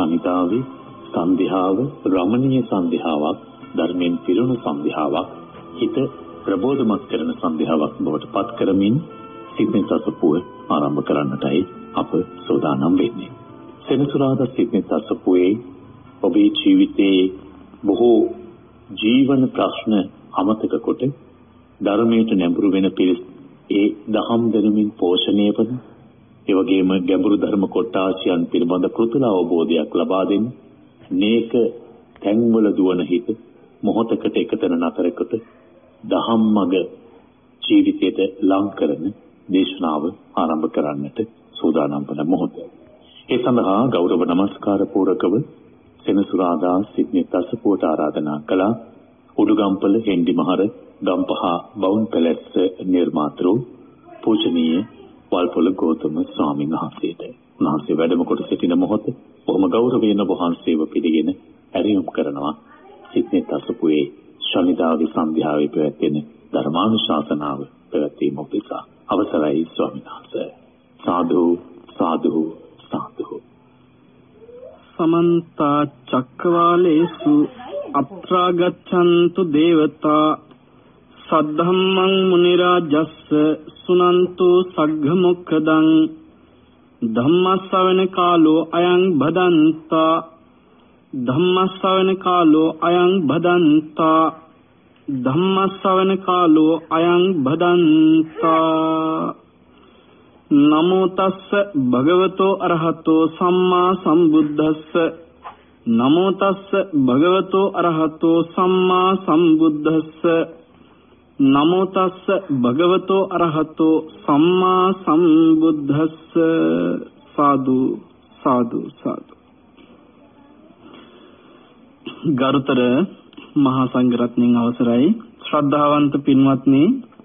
ශනිතාවේ සන්ධ්‍යාව රමණීය සන්ධ්‍යාවක්, ධර්මයෙන් පිරුණු සන්ධ්‍යාවක්, හිත ප්‍රබෝධමත් කරන සන්ධ්‍යාවක් බවට පත් කරමින් සිග්නෙත් අසපුව ආරම්භ කරන්නටයි අප සූදානම් වෙන්නේ. සෙනසුරාදා සිග්නෙත් අසපුවේ ඔබේ ජීවිතයේ බොහෝ ජීවන ප්‍රශ්න අමතක කොට ධර්මයට නැඹුරු වෙන පිරිස ඒ දහම් දැනුමින් පෝෂණය වන, ඒ වගේම ගැඹුරු ධර්ම කොටාසියන් පිළිබඳ කෘතුල අවබෝධයක් ලබා දෙන, නේක තැන්වල දුවන හිත මොහොතකට එකතැන නතර කොට දහම් මඟ ජීවිතයට ලං කරන දේශනාව ආරම්භ කරන්නට සූදානම් වන මොහොත. ඒ සඳහා ගෞරව නමස්කාර පූරකව සෙනසුරාදා සිග්නෙත් අසපුවට ආරාධනා කළා උඩුගම්පල හෙන්ඩිමහර ගම්පහ බවුන් පැලැස්ස නිර්මාතෘ පූජනීය වල්පොළ ගෞතම ස්වාමීන් වහන්සේට. උන්වහන්සේ වැඩම කොට සිටින මොහොත බොහොම ගෞරවයෙන් වහන්සේව පිළිගෙන ඇරයුම් කරනවා සිග්නෙත් අසපුවේ ශනිදාවේ සන්ධ්‍යාවේ පැවැත්වෙන ධර්මානුශාසනාව පැවැත්වීම උදෙසා. අවසරයි ස්වාමීන් වහන්සේ. සාදු සාදු සාදු. समन्त चक्रवालेषु अत्रा गच्छन्तु देवता सद्धम्मं मुनिराजस्स सुनन्तु सग्घमुखदं धम्मश्रवण कालो अयं भदन्ता धम्मश्रवण कालो अयं भदन्ता धम्मश्रवण कालो अयं भदन्ता. नमो तस्स भगवतो अरहतो सम्मा सम्बुद्धस्स नमो तस्स भगवतो अरहतो सम्मा सम्बुद्धस्स नमो तस्स भगवतो अरहतो सम्मा सम्बुद्धस्स. साधु साधु साधु. ගරුතර මහා සංඝරත්නයන් අවසරයි, ශ්‍රද්ධාවන්ත පින්වත්නි,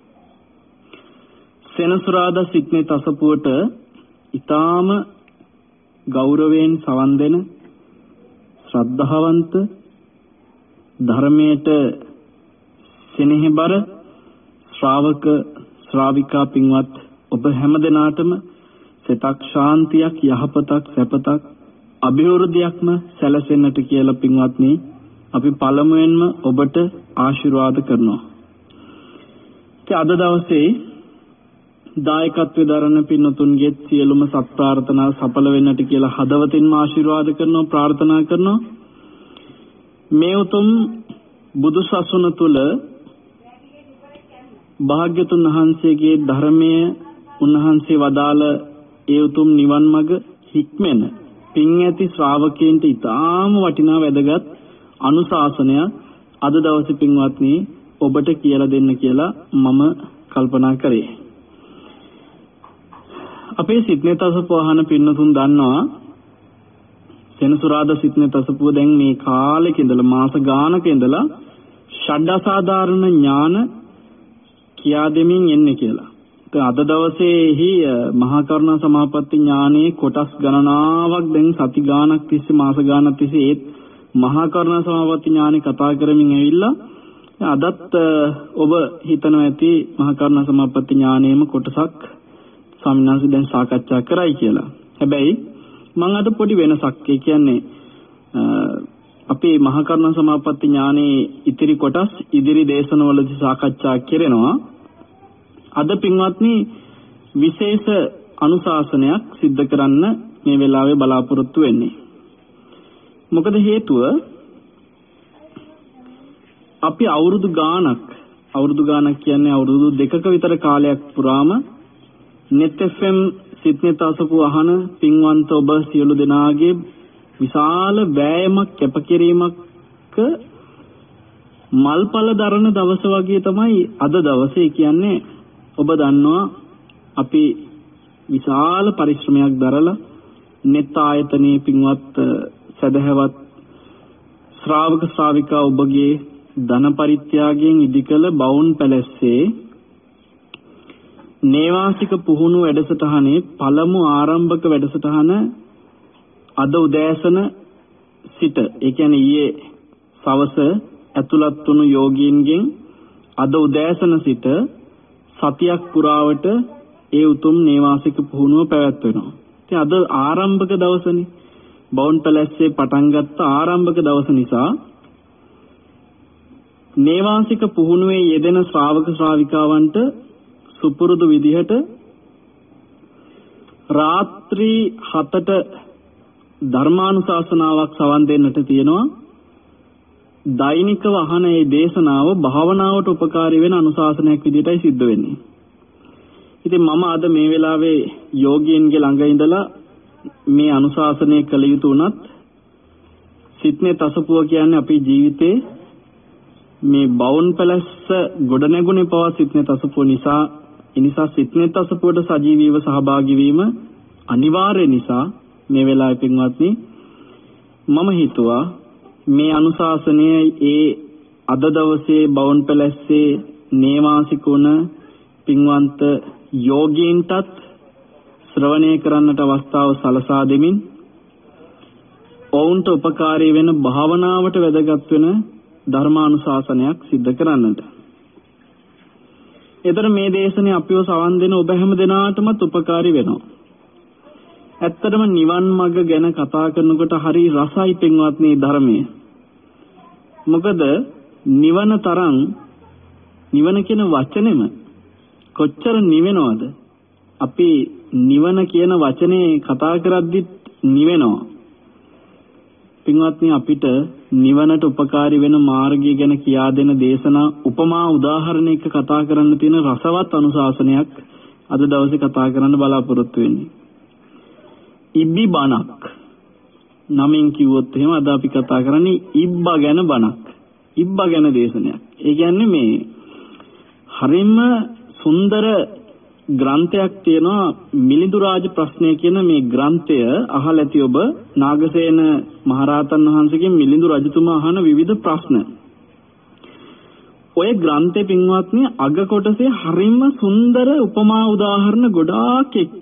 සෙනසුරාදා සිග්නෙත් අසපුවට ඊටාම ගෞරවයෙන් සවන් දෙන ශ්‍රද්ධාවන්ත ධර්මයට සෙනෙහබර ශ්‍රාවක ශ්‍රාවිකා පින්වත් ඔබ හැමදෙනාටම සිතක් ශාන්තියක්, යහපතක්, සැපතක්, අභිවෘද්ධියක්ම සැලසෙන්නට කියලා පින්වත්නි අපි පළමුවෙන්ම ඔබට ආශිර්වාද කරනවා. අද දවසේ දායකත්වයේ දරන පින්තුන්ගේ සියලුම සත් ප්‍රාර්ථනා සඵල වෙන්නට කියලා හදවතින්ම ආශිර්වාද කරනවා, ප්‍රාර්ථනා කරනවා. මේ උතුම් බුදු සසුන තුල භාග්‍යතුන් වහන්සේගේ ධර්මයේ උන්වහන්සේ වදාළ ඒ උතුම් නිවන් මඟ හික්මෙන පින් ඇති ශ්‍රාවකයන්ට ඊටාම වටිනා වැදගත් අනුශාසනයක් අද දවසේ පින්වත්නි ඔබට කියලා දෙන්න කියලා මම කල්පනා කරේ. අපේ සිග්නෙත් අසපුව අහන පින්නතුන් දන්නවා සෙනසුරාදා සිග්නෙත් අසපුව දැන් මේ කාලෙක ඉඳලා මාස ගානක ඉඳලා ෂඩ් අසාධාරණ ඥාන කියා දෙමින් එන්නේ කියලා. අද දවසේහි මහා කරුණා සමාපatti ඥානයේ කොටස් ගණනාවක් දැන් සති ගානක් තිස්සේ මාස ගානක් තිස්සේ ඒත් මහා කරුණා සමාපatti ඥානෙ කතා කරමින් ඇවිල්ලා අදත් ඔබ හිතනවා ඇති මහා කරුණා සමාපatti ඥානෙම කොටසක් ස්වාමීන් වහන්සේ දැන් සාකච්ඡා කරයි කියලා. හැබැයි මම අද පොඩි වෙනසක්, ඒ කියන්නේ අපේ මහා කරුණා සමාපatti ඥානයේ ඉතිරි කොටස් ඉදිරි දේශනවලදී සාකච්ඡා කරනවා. අද පින්වත්නි විශේෂ අනුශාසනයක් සිද්ධ කරන්න මේ වෙලාවේ බලාපොරොත්තු වෙන්නේ. මොකද හේතුව අපි අවුරුදු ගාණක් කියන්නේ අවුරුදු 2ක විතර කාලයක් පුරාම net fm සිග්නෙත් අසපුව අහන පින්වන්ත ඔබ සියලු දෙනාගේ විශාල වෑයමක් කැපකිරීමක් මල්පල දරන දවස වගේ තමයි අද දවසේ කියන්නේ. ඔබ දන්නවා අපි විශාල පරිශ්‍රමයක් දරලා net ආයතනයේ පින්වත් සදහවත් ශ්‍රාවක ශ්‍රාවිකා ඔබගේ ධන පරිත්‍යාගයෙන් ඉදිකල බවුන් පැලැස්සේ නේවාසික පුහුණු වැඩසටහනේ පළමු ආරම්භක වැඩසටහන අද උදෑසන සිට, ඒ කියන්නේ ඊයේ සවස ඇතුළත් වුණු යෝගීන්ගෙන් අද උදෑසන සිට සතියක් පුරාවට ඒ උතුම් නේවාසික පුහුණුව පැවැත්වෙනවා. ඉතින් අද ආරම්භක දවසනේ. බවුන් පැලැස්සේ පටන් ගත්ත ආරම්භක දවස නිසා නේවාසික පුහුණුවේ යෙදෙන ශ්‍රාවක ශ්‍රාවිකාවන්ට සුපුරුදු විදිහට රාත්‍රී 7ට ධර්මානුශාසනාවක් සවන් දෙන්නට තියෙනවා. දෛනිකව අහන මේ දේශනාව භාවනාවට උපකාරී වෙන අනුශාසනයක් විදිහටයි සිද්ධ වෙන්නේ. ඉතින් මම අද මේ වෙලාවේ යෝගීන්ගේ ළඟ ඉඳලා මේ අනුශාසනය කළ යුතු උනත් සිත්නේ තසපුව කියන්නේ අපේ ජීවිතේ මේ බවුන් පැලස්ස ගොඩනැගුණේ පවා සිත්නේ තසපුව නිසා. ඒ නිසා සිත්නේ තසපුවට සජීවීව සහභාගී වීම අනිවාර්ය නිසා මේ වෙලාවේ පින්වත්නි මම හිතුවා මේ අනුශාසනයේ ඒ අද දවසේ බවුන් පැලස්සේ නේවාසික වුණ පින්වන්ත යෝගීන්ටත් ශ්‍රවණය කරන්නට අවස්ථාව සලසා දෙමින් ඔවුන්ට උපකාරී වෙන භාවනාවට වැදගත් වෙන ධර්මානුශාසනයක් සිද්ධ කරන්නට. ඒතර මේ දේශනේ අපිව සවන් දෙන ඔබ හැම දෙනාටමත් උපකාරී වෙනවා. ඇත්තටම නිවන් මඟ ගැන කතා කරනකොට හරි රසයි පින්වත්නි ධර්මයේ. මොකද නිවන තරම් නිවන කියන වචනේම කොච්චර නිවෙනවද? අපි නිවන කියන වචනේ කතා කරද්දිත් නිවෙනවා. පින්වත්නි අපිට නිවනට උපකාරී වෙන මාර්ගය ගැන කියා දෙන දේශනා උපමා උදාහරණයක කතා කරන්න තියෙන රසවත් අනුශාසනයක් අද දවසේ කතා කරන්න බලාපොරොත්තු වෙන්නේ. ඉබ්බි බණක් නමින් කිව්වොත් එහෙම අද අපි කතා කරන්නේ ඉබ්බා ගැන බණක්. ඉබ්බා ගැන දේශනයක්. ඒ කියන්නේ මේ හරිම සුන්දර ග්‍රන්ථයක් තියෙනවා මිලිඳු රාජ ප්‍රශ්නය කියන මේ ග්‍රන්ථය අහලා ඇති ඔබ නාගසේන මහරහතන් වහන්සේගෙන් මිලිඳු රජතුමා අහන විවිධ ප්‍රශ්න. ඔය ග්‍රන්ථේ පින්වත්නි අග කොටසේ හරිම සුන්දර උපමා උදාහරණ ගොඩාක් එක්ක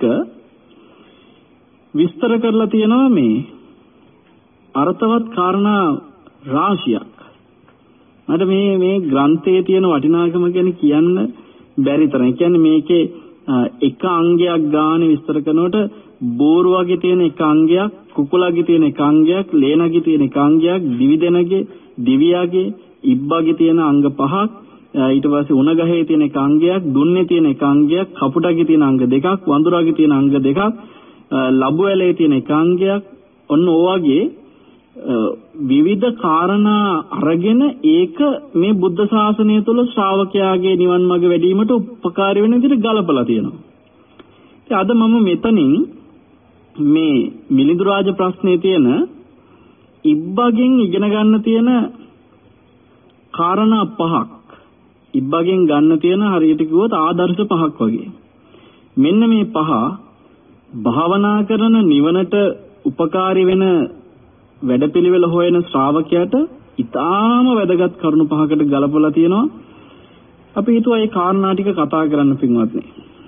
විස්තර කරලා තියෙනවා මේ අර්ථවත් කාරණා රාශියක්. මට මේ ග්‍රන්ථයේ තියෙන වටිනාකම ගැන කියන්න බැරි තරම්. කියන්නේ මේකේ එක අංගයක් ගානේ විස්තර කරනකොට බෝරුවගේ තියෙන එක අංගයක්, කුකුලගේ තියෙන එක අංගයක්, ලේනගේ තියෙන එක අංගයක්, දිවිදෙනගේ, දිවියාගේ, ඉබ්බගේ තියෙන අංග පහක්, ඊට පස්සේ උණගහේ තියෙන එක අංගයක්, දුන්නේ තියෙන එක අංගයක්, කපුටගේ තියෙන අංග දෙකක්, වඳුරගේ තියෙන අංග දෙකක්, ලබු ඇලේ තියෙන එක අංගයක්, ඔන්න ඕවාගේ විවිධ කාරණා අරගෙන ඒක මේ බුද්ධ ශාසනය තුළ ශ්‍රාවකයාගේ නිවන් මඟ වැඩිවීමට උපකාරී වෙන විදිහට ගලපලා තියෙනවා. ඉතින් අද මම මෙතනින් මේ මිලිඳු රාජ ප්‍රශ්නේ තියෙන ඉබ්බගෙන් ඉගෙන ගන්න තියෙන කාරණා පහක්, ඉබ්බගෙන් ගන්න තියෙන හරියට කිව්වොත් ආදර්ශ පහක් වගේ. මෙන්න මේ පහ භාවනා කරන නිවනට උපකාරී වෙන වැඩපිළිවෙල හොයන ශ්‍රාවකයාට ඊටාම වැදගත් කරුණු පහකට ගලපලා තියෙනවා. අපි හිතුවා මේ කාරණා ටික කතා කරන්න පින්වත්නි.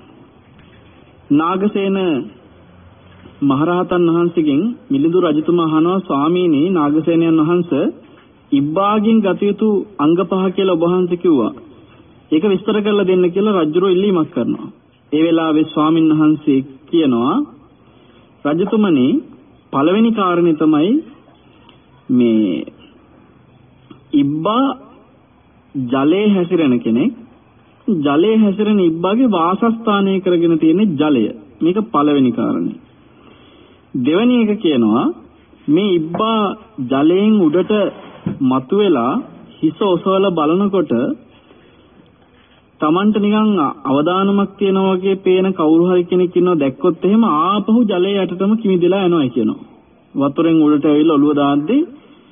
නාගසේන මහරහතන් වහන්සේගෙන් මිලිඳු රජතුමා අහනවා, ස්වාමීනි නාගසේනයන් වහන්සේ ඉබ්බාගෙන් ගත යුතු අංග පහ කියලා ඔබ වහන්සේ කිව්වා. ඒක විස්තර කරලා දෙන්න කියලා රජුරෝ ඉල්ලීමක් කරනවා. ඒ වෙලාවේ ස්වාමින් වහන්සේ කියනවා, රජතුමනි පළවෙනි කාරණේ තමයි මේ ඉබ්බා ජලයේ හැසිරෙන කෙනෙක්. ජලයේ හැසිරෙන ඉබ්බාගේ වාසස්ථානය කරගෙන තියෙන ජලය. මේක පළවෙනි කාරණේ. දෙවෙනි එක කියනවා මේ ඉබ්බා ජලයෙන් උඩට මතුවෙලා හිස ඔසවලා බලනකොට Tamanට නිකන් අවදානමක් තියනවා වගේ පේන කවුරු හරි කෙනෙක් ඉන්නව දැක්කොත් එහෙම ආපහු ජලයේ යටටම කිමිදලා යනවා කියනවා. වතුරෙන් උඩට ඇවිල්ලා ඔළුව දාද්දී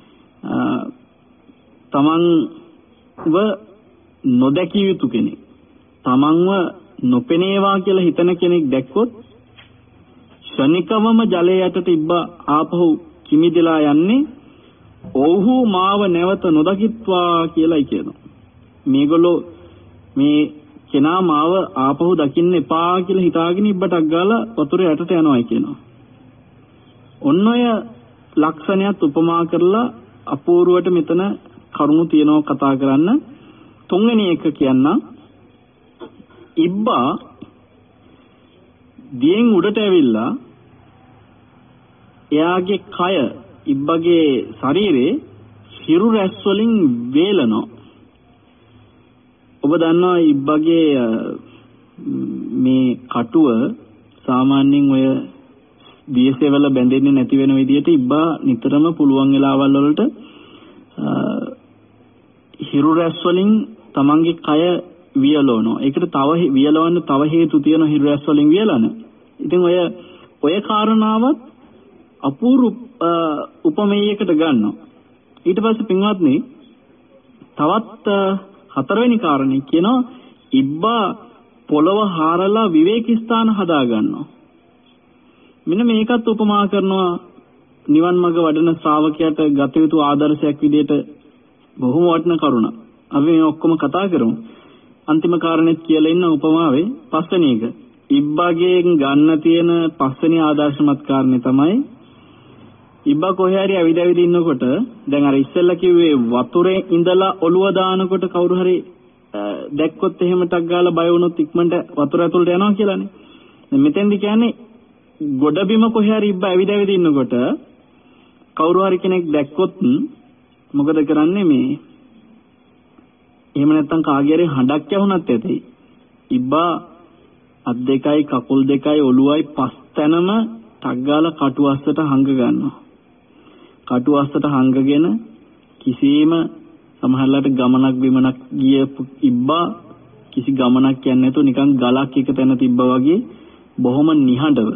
තමන්ව නොදැකිය යුතු කෙනෙක්, තමන්ව නොපෙනේවා කියලා හිතන කෙනෙක් දැක්කොත් ශනිකවම ජලයේ යටට ඉබ්බා ආපහු කිමිදලා යන්නේ ඔව්හු මාව නැවත නොදකිත්වා කියලායි කියනවා. මේගොල්ලෝ මේ කෙනා මාව ආපහු දකින්න එපා කියලා හිතාගෙන ඉබ්බටක් ගාලා වතුරේ යටට යනවා කියනවා. ඔන්න ඔය ලක්ෂණයත් උපමා කරලා අපූර්වට මෙතන කරුණු තියෙනවා කතා කරන්න. තුන්වෙනි එක කියන්න, ඉබ්බා දියෙන් උඩට ඇවිල්ලා එයාගේ කය ඉබ්බගේ ශරීරේ හිරු රැස් වලින් වේලනවා. ඔබ දන්නවා ඉබ්බගේ මේ කටුව සාමාන්‍යයෙන් ඔය දියසෙවල බැඳෙන්නේ නැති වෙන විදිහට ඉබ්බා නිතරම පුළුවන් වෙලාවල් වලට හිරු රැස් වලින් තමන්ගේ කය වියලවනවා. ඒකට තව වියලවන්න තව හේතු තියෙනවා හිරු රැස් වලින් වියලන. ඉතින් ඔය කාරණාවත් අපූර්ව උපමේයයකට ගන්නවා. ඊට පස්සේ පින්වත්නි තවත් හතරවෙනි කාරණේ කියනවා ඉබ්බා පොළව හාරලා විවේක ස්ථාන හදා ගන්නවා. මෙන්න මේකත් උපමා කරනවා නිවන් මඟ වඩන ශ්‍රාවකයාට ගත යුතු ආදර්ශයක් විදිහට බොහොම වටින කරුණක්. අපි මේ ඔක්කොම කතා කරමු. අන්තිම කාරණේත් කියලා ඉන්න උපමාවේ පස්වෙනි එක. ඉබ්බාගෙන් ගන්න තියෙන පස්වෙනි ආදර්ශමත් කාරණේ තමයි ඉබ්බා කොහේ හරි ඇවිද ඉන්නකොට දැන් අර ඉස්සෙල්ලා කිව්වේ වතුරේ ඉඳලා ඔළුව දානකොට කවුරු හරි දැක්කොත් එහෙම ටක් ගාලා බය වුණොත් ඉක්මනට වතුර ඇතුළට යනවා කියලානේ. දැන් මෙතෙන්දි කියන්නේ ගොඩබිම කොහේ හරි ඉබ්බා ඇවිද ඉන්නකොට කවුරු හරි කෙනෙක් දැක්කොත් මොකද කරන්නේ මේ එහෙම නැත්තම් කාගේ හරි හඬක් ඇහුණත් ඇති. ඉබ්බා අත් දෙකයි කකුල් දෙකයි ඔළුවයි පස් තැනම ටක් ගාලා කටුවස්සට හංග ගන්නවා. කටුවස්සට හංගගෙන කිසිම සමහරලාට ගමනක් බිමනක් ගියපු ඉබ්බා කිසි ගමනක් යන්නේ නැතුව නිකන් ගලක් එක තැන තිබ්බා වගේ බොහොම නිහඬව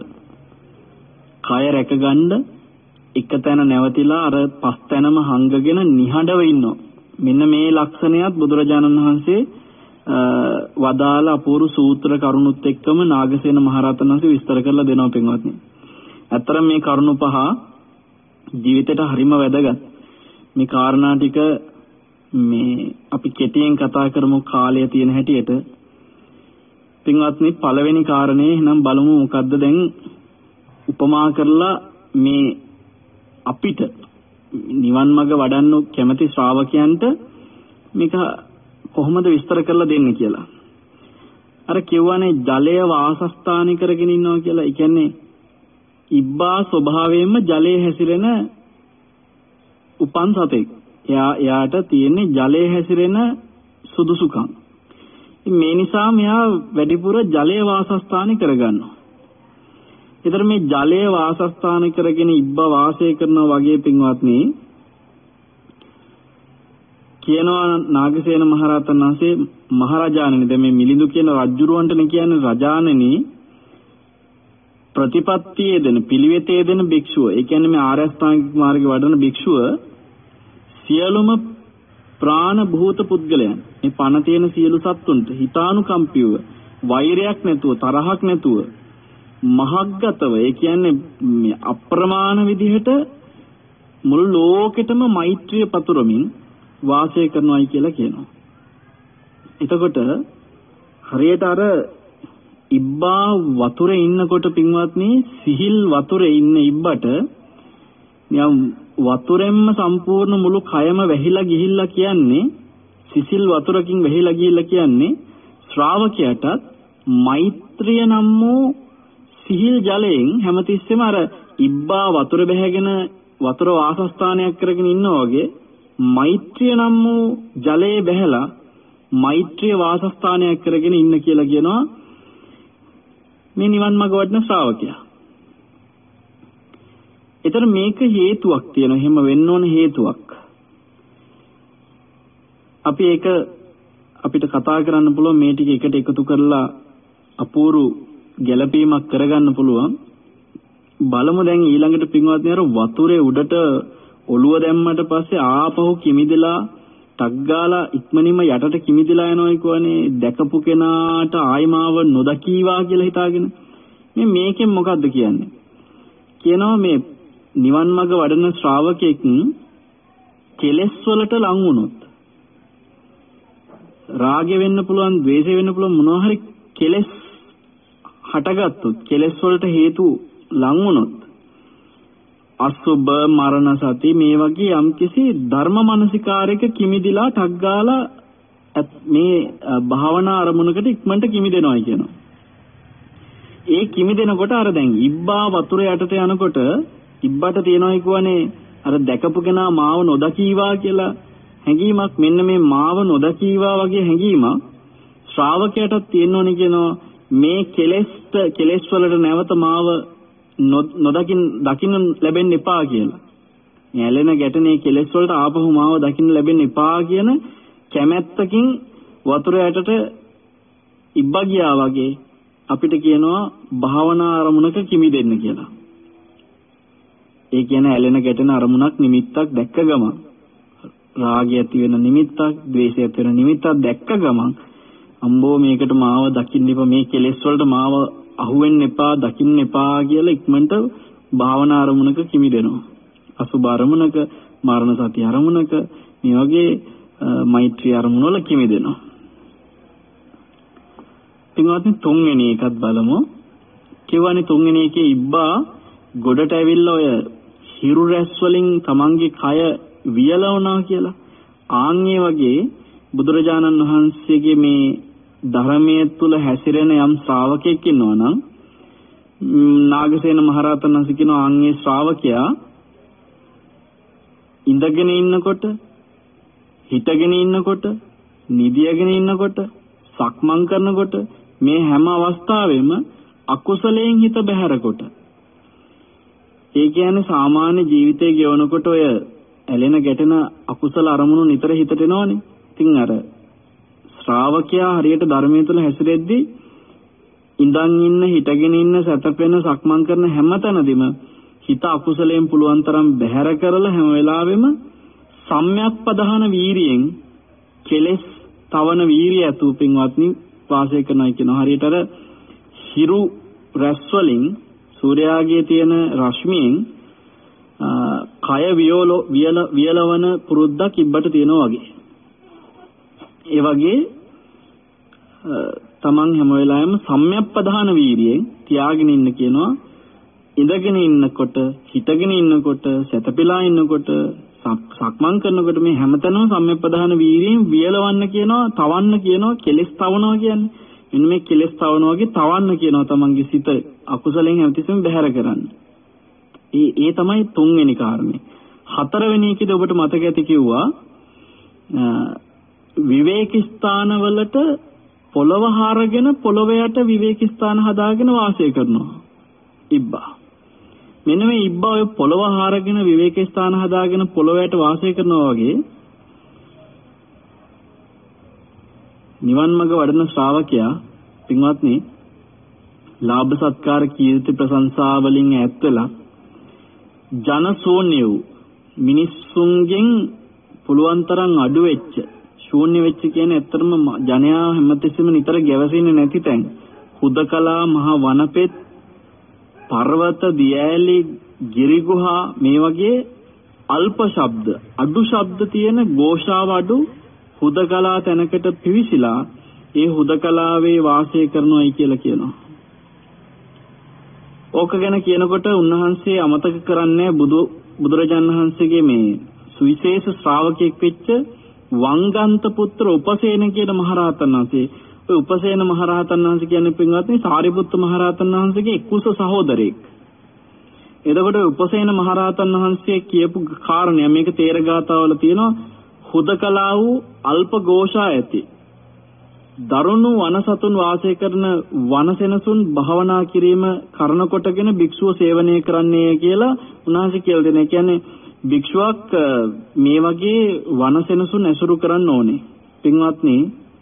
කය රැකගන්න එක තැන නැවතිලා අර පස් තැනම හංගගෙන නිහඬව ඉන්නවා. මෙන්න මේ ලක්ෂණයත් බුදුරජාණන් වහන්සේ වදාළ අපූර්ව සූත්‍ර කරුණුත් එක්කම නාගසේන මහරහතන් වහන්සේ විස්තර කරලා දෙනවා පින්වත්නි. ඇත්තටම මේ කරුණු පහ ජීවිතේට හරිම වැදගත්. මේ කාරණා ටික මේ අපි කෙටියෙන් කතා කරමු කාලය තියෙන හැටියට. පින්වත්නි පළවෙනි කාරණේ නම් බලමු මොකද්ද දැන් උපමා කරලා මේ අපිට නිවන් මඟ වඩන්න කැමති ශ්‍රාවකයන්ට මේක කොහොමද විස්තර කරලා දෙන්නේ කියලා. අර කියවනේ ජලය වාසස්ථානි කරගෙන ඉන්නවා කියලා. ඒ කියන්නේ ඉබ්බා ස්වභාවයෙන්ම ජලයේ හැසිරෙන උපන් සතෙක්. එයාට තියෙන්නේ ජලයේ හැසිරෙන සුදුසුකම්. මේ නිසා මෙයා වැඩිපුර ජලයේ වාසස්ථානි කරගන්නවා. ඊතර මේ ජලයේ වාසස්ථාන කරගෙන ඉබ්බා වාසය කරනවා වගේ පින්වත්නි කියනවා නාගසේන මහරහතන් වහන්සේ මහරජාණනි දැන් මේ මිලිඳු කියන රජුරවන්ටනේ කියන්නේ රජාණනි ප්‍රතිපත්තියේ දෙන පිළිවෙතේ දෙන භික්ෂුව. ඒ කියන්නේ මේ ආර්ය අෂ්ටාංගික මාර්ගේ වඩන භික්ෂුව සියලුම ප්‍රාණ භූත පුද්ගලයන් මේ පණ තියෙන සියලු සත්තුන්ට හිතානුකම්පීව වෛරයක් නැතුව තරහක් නැතුව මහග්ගතව ඒ කියන්නේ අප්‍රමාණ විදිහට මුළු ලෝකෙටම මෛත්‍රිය පතුරමින් වාසය කරනවායි කියලා කියනවා. එතකොට හරියට අර ඉබ්බා වතුරේ ඉන්නකොට පින්වත්නි සිහිල් වතුරේ ඉන්න ඉබ්බට නියම් වතුරෙන්ම සම්පූර්ණ මුළු කයම වැහිලා ගිහිල්ලා කියන්නේ සිසිල් වතුරකින් වැහිලා ගිහිල්ලා කියන්නේ ශ්‍රාවකයාට මෛත්‍රිය නම් වූ සිහිල් ජලයෙන් හැමතිස්සෙම අර ඉබ්බා වතුර බැහැගෙන වතුර වාසස්ථානයක් කරගෙන ඉන්නා වගේ මෛත්‍රිය නම් වූ ජලයේ බැහැලා මෛත්‍රිය වාසස්ථානයක් කරගෙන ඉන්න කියලා කියනවා මේ නිවන් මාර්ග වඩන ශ්‍රාවකයා. ඒතර මේක හේතුවක් තියෙනවා. එහෙම වෙන්න ඕන හේතුවක්. අපි ඒක අපිට කතා කරන්න පුළුවන් මේ ටික එකට එකතු කරලා අපූර්ව ගැළපීමක් කරගන්න පුළුවන්. බලමු දැන් ඊළඟට පින්වත්නි අර වතුරේ උඩට ඔළුව දැම්මට පස්සේ ආපහු කිමිදලා ටක් ගාලා ඉක්මනින්ම යටට කිමිදලා යනවා කියවනේ දැකපු කෙනාට ආයිමාව නොදකීවා කියලා හිතාගෙන මේකෙන් මොකද්ද කියන්නේ? කියනවා මේ නිවන් මඟ වඩන ශ්‍රාවකෙක් කෙලෙස් වලට ලං වුණොත් රාගය වෙන්න පුළුවන්, ද්වේෂය වෙන්න පුළුවන්, මොනවා හරි කෙලෙස් හටගත්තොත් කෙලෙස් වලට හේතු ලං වුණොත් අසුබ මරණ සති මේ වගේ යම්කිසි ධර්ම මානසිකාරයක කිමිදිලා ටක් ගාලා මේ භාවනා අරමුණකට ඉක්මනට කිමිදෙනවා කියනවා. ඒ කිමිදෙනකොට අර දැන් ඉබ්බා වතුර යටට යනකොට ඉබ්බට තියෙනවා කියවනේ අර දැකපු කෙනා මාව නොදකීවා කියලා හැඟීමක්. මෙන්න මේ මාව නොදකීවා වගේ හැඟීමක් ශ්‍රාවකයාටත් තියෙනවනේ කියනවා. මේ කෙලෙස් වලට නැවත මාව දකින්න ලැබෙන්න එපා කියලා. මේ ඇලෙන ගැටෙනේ කෙලෙස් වලට ආපහු මාව දකින්න ලැබෙන්න එපා කියන කැමැත්තකින් වතුර යටට ඉබ්බා ගියා වගේ අපිට කියනවා භාවනා අරමුණක කිමිදෙන්න කියලා. ඒ කියන්නේ ඇලෙන ගැටෙන අරමුණක් නිමිත්තක් දැක්ක ගමන් රාගය ඇති වෙන නිමිත්තක්, ද්වේෂය ඇති වෙන නිමිත්තක් දැක්ක ගමන් අම්බෝ මේකට මාව දකින්න එපා, මේ කෙලෙස් වලට මාව අහුවෙන්න එපා, දකින්න එපා කියලා ඉක්මනට භාවනා අරමුණක කිමිදෙනවා. අසුභ අරමුණක, මරණ සති අරමුණක, මේ වගේ මෛත්‍රී අරමුණ වල කිමිදෙනවා. පින්වත්නි තුන්වෙනි එකත් බලමු. කියවනේ තුන්වෙනි එකේ ඉබ්බා ගොඩට ඇවිල්ලා ඔය හිරු රැස් වලින් තමන්ගේ කය වියලවනවා කියලා. ආන්ගේ වගේ බුදුරජාණන් වහන්සේගේ මේ ධර්මයේ තුල හැසිරෙන යම් ශ්‍රාවකෙක් ඉන්නවා නම් නාගසේන මහරහතන් වහන්සේ කියනවා ආන්ගේ ශ්‍රාවකයා ඉඳගෙන ඉන්නකොට, හිටගෙන ඉන්නකොට, නිදියගෙන ඉන්නකොට, සක්මන් කරනකොට මේ හැම අවස්ථාවෙම අකුසලයෙන් හිත බැහැරකොට. ඒ කියන්නේ සාමාන්‍ය ජීවිතයේ ගෙවනකොට ඔය ඇලෙන ගැටෙන අකුසල අරමුණු නිතර හිතට එනවනේ. ඉතින් අර ශ්‍රාවකයා හරියට ධර්මයේ තුල හැසිරෙද්දී ඉඳන් ඉන්න, හිටගෙන ඉන්න, සැතපෙන, සක්මන් කරන හැම තැනදීම හිත අකුසලයෙන් පුළුවන් තරම් බැහැර කරලා හැම වෙලාවෙම සම්‍යක් පදහන වීරියෙන් කෙලෙස් තවන වීරිය ඇතුව පින්වත්නි වාසය කරනවා කියන හරියට අර හිරු රැස් වලින් සූර්යාගේ තියෙන රශ්මියෙන් කය වියලවන පුරුද්දක් ඉබ්බට තියෙනවා වගේ. ඒ වගේ තමන් හැම වෙලාවෙම සම්‍යක්පදාන වීරියෙන් තියාගෙන ඉන්න කියනවා. ඉඳගෙන ඉන්නකොට, හිටගෙන ඉන්නකොට, සැතපීලා ඉන්නකොට, සක්මන් කරනකොට මේ හැමතැනම සම්‍යක්පදාන වීරියෙන් වියලවන්න කියනවා, තවන්න කියනවා, කෙලස් තවනවා කියන්නේ. මෙන්න මේ කෙලස් තවනවා වගේ තවන්න කියනවා තමන්ගේ සිත අකුසලෙන් හැමතිස්සෙම බැහැර කරන්න. ඒ තමයි තුන්වෙනි කාරණේ. හතරවෙනි එකේදී ඔබට මතක ඇති කිව්වා විවේක ස්ථානවලට පොළව හරගෙන පොළව යට විවේක ස්ථාන හදාගෙන වාසය කරනවා ඉබ්බා. මෙන්න මේ ඉබ්බා ඔය පොළව හරගෙන විවේක ස්ථාන හදාගෙන පොළව යට වාසය කරනවා වගේ නිවන් මඟ වඩන ශ්‍රාවකයා පින්වත්නි ලාභ සත්කාර කීර්ති ප්‍රශංසා වලින් ඈත් වෙලා ජනශූන්‍ය වූ මිනිස්සුන්ගෙන් පුළුවන් තරම් අඩු වෙච්ච ශූන්‍ය වෙච්ච කියන්නේ ඇත්තටම ජනයා හැමතිස්සෙම නිතර ගැවසෙන්නේ නැති තැන් හුදකලා මහ වනපෙත් පර්වත දියඇලි ගිරිගුහා මේ වගේ අල්ප ශබ්ද අඩු ශබ්ද තියෙන ഘോഷාව අඩු හුදකලා තැනකට පිවිසිලා ඒ හුදකලාවේ වාසය කරනවායි කියලා කියනවා. ඕක ගැන කියනකොට උන්වහන්සේ අමතක කරන්නේ බුදුරජාණන් වහන්සේගේ මේ සුවිශේෂ ශ්‍රාවකෙක් වෙච්ච වංගන්ත පුත්‍ර උපසේන කියන මහරහතන් වහන්සේ. ඔය උපසේන මහරහතන් වහන්සේ කියන්නේ පින්වත්නි සාරිපුත්ත මහරහතන් වහන්සේගේ කුස සහෝදරයෙක්. එතකොට උපසේන මහරහතන් වහන්සේ කියපු කාරණය මේක තේරගාතාවල තියෙනවා හුදකලා වූ අල්ප ഘോഷා ඇති දරුණු වනසතුන් වාසය කරන වනසෙනසුන් භාවනා කිරීම කරන කොටගෙන භික්ෂුව සේවනය කරන්නේ කියලා උන්වහන්සේ කියලා දෙනවා. කියන්නේ භික්ෂුවක් මේ වගේ වනසෙනසුන් ඇසුරු කරන්න ඕනේ. පින්වත්නි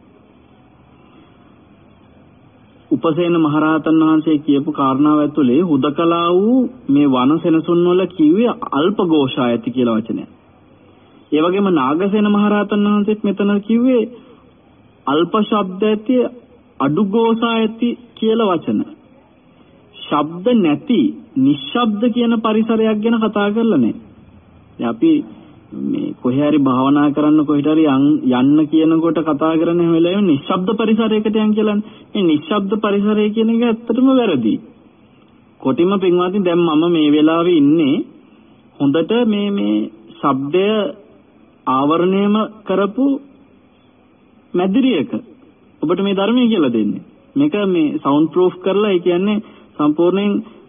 උපසේන මහරහතන් වහන්සේ කියපු කාරණාව ඇතුලේ හුදකලා වූ මේ වනසෙනසුන් වල කිව්වේ අල්ප ഘോഷා ඇති කියලා වචනය. ඒ වගේම නාගසේන මහරහතන් වහන්සේත් මෙතන කිව්වේ අල්ප ශබ්ද ඇති අඩු ഘോഷා ඇති කියලා වචන. ශබ්ද නැති නිශ්ශබ්ද කියන පරිසරයක් ගැන කතා කරලා නැහැ. අපි මේ කොහේ හරි භාවනා කරන්න කොහෙට හරි යන්න කියනකොට කතා කරන හැම වෙලාවෙම නිශ්ශබ්ද පරිසරයකට යන් කියලානේ. මේ නිශ්ශබ්ද පරිසරය කියන එක ඇත්තටම වැරදි. කොටිම පින්වත්නි දැන් මම මේ වෙලාවේ ඉන්නේ හොඳට මේ ශබ්දය ආවරණයම කරපු මැදිරියක. ඔබට මේ ධර්මය කියලා දෙන්නේ. මේක මේ සවුන්ඩ් ප්‍රූෆ් කරලා ඒ කියන්නේ සම්පූර්ණයෙන්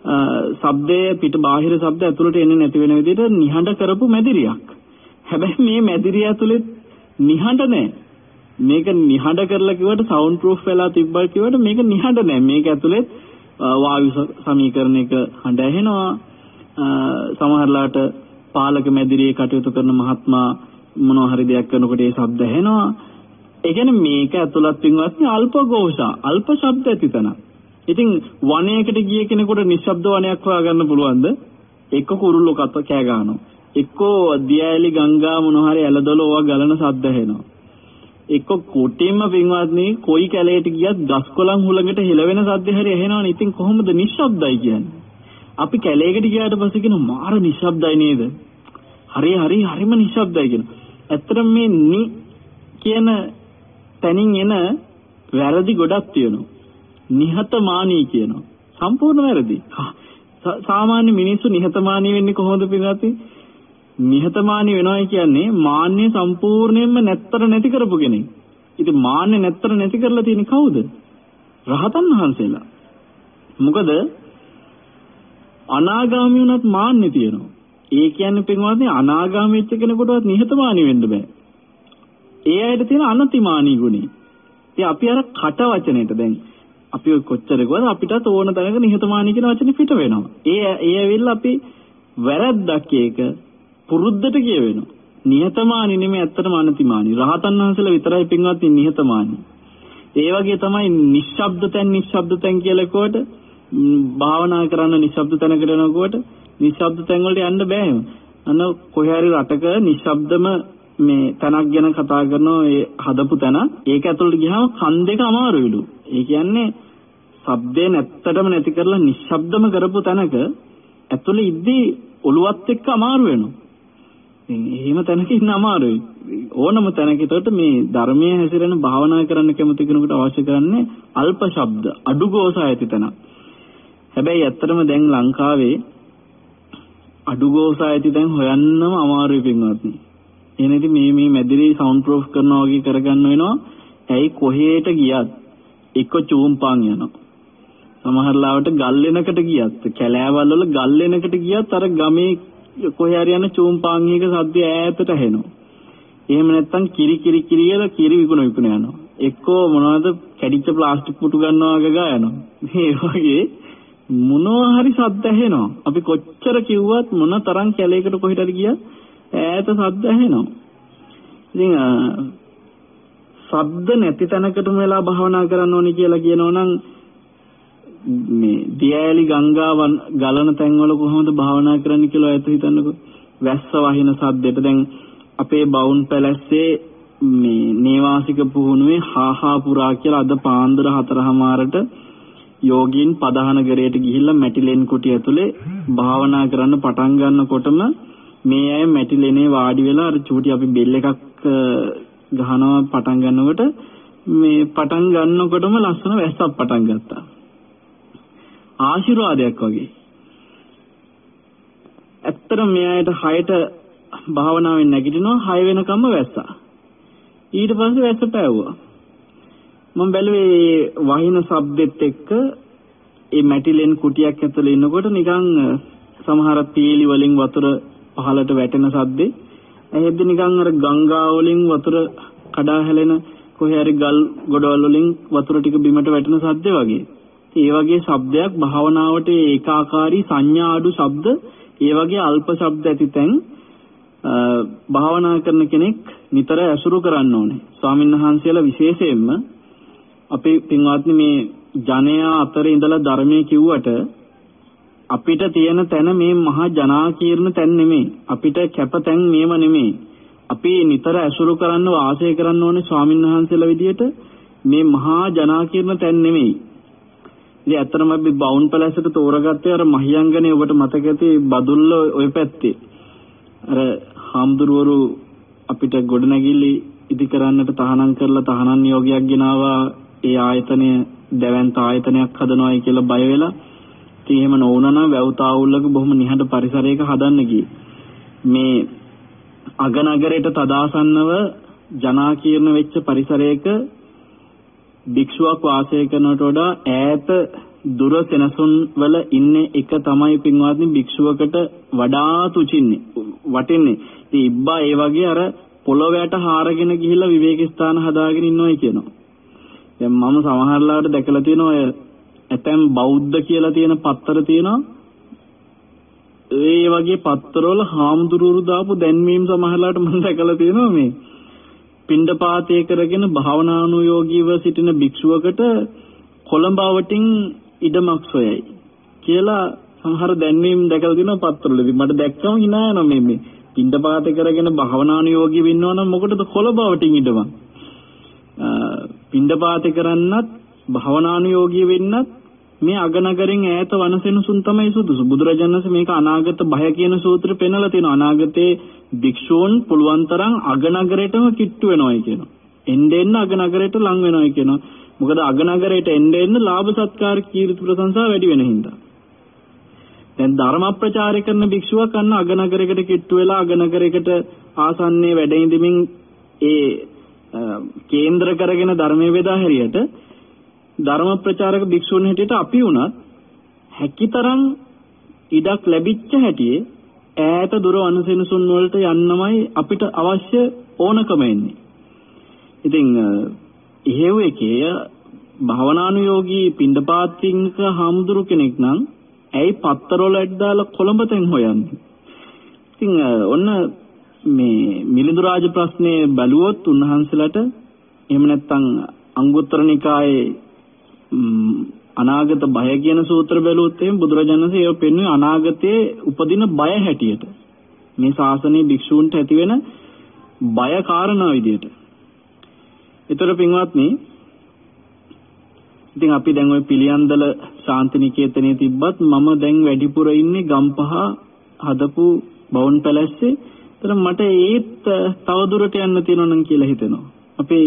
ශබ්දයේ පිට බාහිර ශබ්ද ඇතුළට එන්නේ නැති වෙන විදිහට නිහඬ කරපු මැදිරියක්. හැබැයි මේ මැදිරිය ඇතුළේ නිහඬ නැහැ. මේක නිහඬ කරලා කිව්වට සවුන්ඩ් ප්‍රූෆ් වෙලා තිබ්බා කිව්වට මේක නිහඬ නැහැ. මේක ඇතුළේ වායු සමීකරණයක හඬ ඇහෙනවා. සමහරලාට පාලක මැදිරියේ කටයුතු කරන මහත්මයා මොනවා හරි දෙයක් කරනකොට ඒ ශබ්ද ඇහෙනවා. ඒ කියන්නේ මේක ඇතුළත් පින්වත්නි අල්ප ഘോഷා, අල්ප ශබ්ද ඇති තැන. ඉතින් වනයේකට ගිය කෙනෙකුට නිශ්ශබ්ද වනයක් හොයාගන්න පුළුවන්ද? එක්ක කුරුල්ලෝ කෑ ගන්නවා. එක්කෝ දියඇලි ගංගා මොනවා හරි ඇලදොල ඕවා ගලන ශබ්ද ඇහෙනවා. එක්ක කොටින්ම පින්වත්නි කොයි කැලේට ගියත් ගස්කොළන් හුලඟට හෙලවෙන ශබ්ද හරි ඇහෙනවනේ. ඉතින් කොහොමද නිශ්ශබ්දයි කියන්නේ? අපි කැලේකට ගියාට පස්සේ කියන මාර නිශ්ශබ්දයි නේද? හරිම නිශ්ශබ්දයි කියන. ඇත්තටම මේ නි කියන තැනින් එන වැරදි ගොඩක් තියෙනවා. නිහතමානී කියනවා. සම්පූර්ණ වැරදි. සාමාන්‍ය මිනිස්සු නිහතමානී වෙන්නේ කොහොමද පිළිගත්තේ? නිහතමානී වෙනවා කියන්නේ මාන්නය සම්පූර්ණයෙන්ම නැත්තර නැති කරපු කෙනෙක්. ඉතින් මාන්නය නැත්තර නැති කරලා තියෙන්නේ කවුද? රහතන් වහන්සේලා. මොකද අනාගාමී වුණත් මාන්නේ තියෙනවා. ඒ කියන්නේ පින්වත්නි අනාගාමී වෙච්ච කෙනෙකුටවත් නිහතමානී වෙන්න බෑ. ඒ අයට තියෙන අනතිමානී ගුණය. ඉතින් අපි අර කට වචනෙට දැන් අපි කොච්චර ගියද අපිටත් ඕන තැනක නිහතමානී කියන වචනේ පිට වෙනවා. ඒ ඇවිල්ලා අපි වැරද්දක් ඒක පුරුද්දට කියවෙනවා. නිහතමානී නෙමෙයි ඇත්තටම අනතිමානී. රහතන් වහන්සේලා විතරයි පින්වත්නි නිහතමානී. ඒ වගේ තමයි නිශ්ශබ්ද තැන් කියලා කොට භාවනා කරන්න නිශ්ශබ්ද තැනකට යනකොට නිශ්ශබ්ද තැන් වලට යන්න බෑ. අන්න කොහේ හරි රටක නිශ්ශබ්දම මේ තැනක් ගැන කතා කරනවා ඒ හදපු තැන. ඒක ඇතුළට ගියාම කන් දෙක අමාරුයිලු. ඒ කියන්නේ ශබ්දේ නැත්තටම නැති කරලා නිශ්ශබ්දම කරපු තැනක ඇතුළේ ඉද්දී ඔළුවත් එක්ක අමාරු වෙනවා. ඉතින් එහෙම තැනක ඉන්න අමාරුයි. ඕනම තැනක ඒකට මේ ධර්මයේ හැසිරෙන භාවනා කරන්න කැමති කෙනෙකුට අවශ්‍ය කරන්නේ අල්ප ශබ්ද, අඩු ගෝසා ඇති තැන. හැබැයි ඇත්තටම දැන් ලංකාවේ අඩු ගෝසා ඇති තැන් හොයන්නම අමාරුයි පින්වත්නි. එහෙනම් මේ මැදිරි සවුන්ඩ් ප්‍රූෆ් කරනවා වගේ කරගන්න වෙනවා. ඇයි කොහෙට ගියත් එක්ක චූම්පාන් යනවා. සමහර ලාවට ගල්ලෙනකට ගියත් කැලෑවල් වල ගල්ලෙනකට ගියත් අර ගමේ කොහේ හරි යන චූම්පාන් එක සද්ද ඈතට ඇහෙනවා. එහෙම නැත්නම් කිරි කියලා කිරි විකුණ යනවා. එක්කෝ මොනවද කැඩිච්ච ප්ලාස්ටික් පුටු ගන්නවා වගේ යනවා. මේ වගේ මොනවා හරි සද්ද ඇහෙනවා. අපි කොච්චර කිව්වත් මොන තරම් කැලේකට කොහෙට හරි ගියත් ඈත සද්ද ඇහෙනවා. ඉතින් ශබ්ද නැති තැනකටම වෙලා භාවනා කරන්න ඕනේ කියලා කියනවනම් මේ දියඇලි ගංගාවන් ගලන තැන්වල කොහොමද භාවනා කරන්න කියලා ඇත්ත හිතන්නකෝ. වැස්ස වහින සද්දෙට දැන් අපේ බවුන් පැලැස්සේ මේ නේවාසික පුහුණුවේ හාහා පුරා කියලා අද පාන්දර 4:00ට යෝගීන් පදහන ගරේට ගිහිල්ලා මැටිලෙන් කුටි ඇතුලේ භාවනා කරන්න පටන් ගන්නකොටම මේ අය මැටිලෙනේ වාඩි වෙලා අර චූටි අපි බෙල් එකක් ගහනවා පටන් ගන්නකොට මේ පටන් ගන්නකොටම ලස්සන වැස්සක් පටන් ගත්තා. ආශිර්වාදයක් වගේ. ඇත්තටම මේ අයට 6ට භාවනාවෙන් නැගිටිනවා 6 වෙනකම්ම වැස්සා. ඊට පස්සේ වැස්ස පැවුවා. මම බැලුවේ වහින ශබ්දෙත් එක්ක ඒ මැටිලෙන් කුටියක් ඇතුලේ ඉන්නකොට නිකන් සමහර තීලි වලින් වතුර පහළට වැටෙන ශබ්දේ එහෙද්ද නිකන් අර ගංගා වලින් වතුර කඩා හැලෙන කොහේ හරි ගල් ගොඩවල් වලින් වතුර ටික බිමට වැටෙන ශබ්දේ වගේ. ඒ වගේ ශබ්දයක් භාවනාවට ඒකාකාරී සංඥා අඩු ශබ්ද ඒ වගේ අල්ප ශබ්ද ඇති තැන් භාවනා කරන කෙනෙක් නිතර ඇසුරු කරන්න ඕනේ. ස්වාමීන් වහන්සේලා විශේෂයෙන්ම අපේ පින්වත්නි මේ ජනයා අතරේ ඉඳලා ධර්මයේ කිව්වට අපිට තියෙන තැන මේ මහා ජනාකීර්ණ තැන් නෙමෙයි. අපිට කැප තැන් මේව නෙමෙයි. අපි නිතර ඇසුරු කරන්න වාසය කරන්න ඕනේ ස්වාමීන් වහන්සේලා විදියට මේ මහා ජනාකීර්ණ තැන් නෙමෙයි. ඉතින් ඇත්තටම අපි බවුන් පැලැස්සට තෝරගත්තේ අර මහියංගනේ ඔබට මතක ඇති බදුල්ල ඔය පැත්තේ. අර හාමුදුරුවරු අපිට ගොඩනැගිලි ඉදි කරන්නට තහනම් කරලා තහනම් නියෝගයක් ගෙනාවා. ඒ ආයතනය දැවැන්ත ආයතනයක් හදනවායි කියලා බය වෙලා. ඉතින් එහෙම නොවුනනම් වැව්තාවුල්ලක බොහොම නිහඬ පරිසරයක හදන්න ගියේ. මේ අගනගරයට තදාසන්නව ජනාකීර්ණ වෙච්ච පරිසරයක භික්ෂුවක් වාසය කරනට වඩා ඈත දුර සෙනසුන් වල ඉන්නේ එක තමයි පින්වත්නි භික්ෂුවකට වඩාත් වටින්නේ. ඉතින් ඉබ්බා ඒ වගේ අර පොළොවයට හාරගෙන ගිහිල්ලා විවේක ස්ථාන හදාගෙන ඉන්නවයි කියනවා. දැන් මම සමහරලාට දැකලා තියෙනවා ඔය ඇතැම් බෞද්ධ කියලා තියෙන පත්තර තියෙනවා. ඒ වගේ පත්තරවල හාමුදුරුවෝ දාපු දැන්වීම් සමහරලාට මම දැකලා තියෙනවා මේ පිණ්ඩපාතය කරගෙන භාවනානුයෝගීව සිටින භික්ෂුවකට කොළඹවටින් ඉඩමක් සොයයි කියලා සමහර දැන්වීම් දැකලා තියෙනවා පත්තරවලදී. මට දැක්කම hina යනවා මේ පිණ්ඩපාත කරගෙන භාවනානුයෝගීව ඉන්නවනම් මොකටද කොළඹවටින් ඉඩමක්? පිණ්ඩපාත කරන්නත් භාවනානුයෝගී වෙන්නත් මේ අගනගරෙන් ඈත වනසෙනසුන් තමයි සුදුසු. බුදුරජාණන් වහන්සේ මේක අනාගත භය කියන සූත්‍රෙ පෙන්නලා තියෙනවා. අනාගතේ භික්ෂූන් පුළුවන් තරම් අගනගරයටම කිට්ටු වෙනවායි කියනවා. එන්න අගනගරයට ලං වෙනවායි කියනවා. මොකද අගනගරයට එන්න ලාභ සත්කාර කීර්ති ප්‍රශංසා වැඩි වෙන හින්දා. දැන් ධර්ම ප්‍රචාරය කරන භික්ෂුවක් අන්න අගනගරයකට කිට්ටු වෙලා අගනගරයකට ආසන්නයේ වැඩ ඉඳමින් ඒ කේන්ද්‍ර කරගෙන ධර්මයේ වේදා හැරියට ධර්ම ප්‍රචාරක භික්ෂුන් හැටියට අපි වුණත් හැකිතරම් ඉඩක් ලැබිච්ච හැටියේ ඈත දුර වනසෙනසුන් වලට යන්නමයි අපිට අවශ්‍ය ඕනකම එන්නේ. ඉතින් එහෙව් එකේ භවනානුයෝගී පිණ්ඩපාතික හාමුදුරු කෙනෙක් නම් ඇයි පත්තරවල ඇද්දාලා කොළඹතෙන් හොයන්නේ? ඉතින් ඔන්න මේ මිලිඳු රාජ ප්‍රශ්නේ බැලුවොත් උන්වහන්සේලාට එහෙම නැත්නම් අංගුත්තර නිකායේ අනාගත බය කියන සූත්‍ර බැලුවොත් එහෙනම් බුදුරජාණන් වහන්සේ ඒක පෙන්වන්නේ අනාගතයේ උපදින බය හැටියට. මේ ශාසනයේ භික්ෂූන්ට ඇති වෙන බය කාරණා විදියට. ඒතර පින්වත්නි ඉතින් අපි දැන් ওই පිළියන්දල ශාන්තිනිකේතනයේ තිබ්බත් මම දැන් වැඩිපුර ඉන්නේ ගම්පහ හදපු බවුන් පැලැස්සේ. ඒතර මට ඒත් තව දුරට යන්න තියෙනවා නම් කියලා හිතෙනවා. අපේ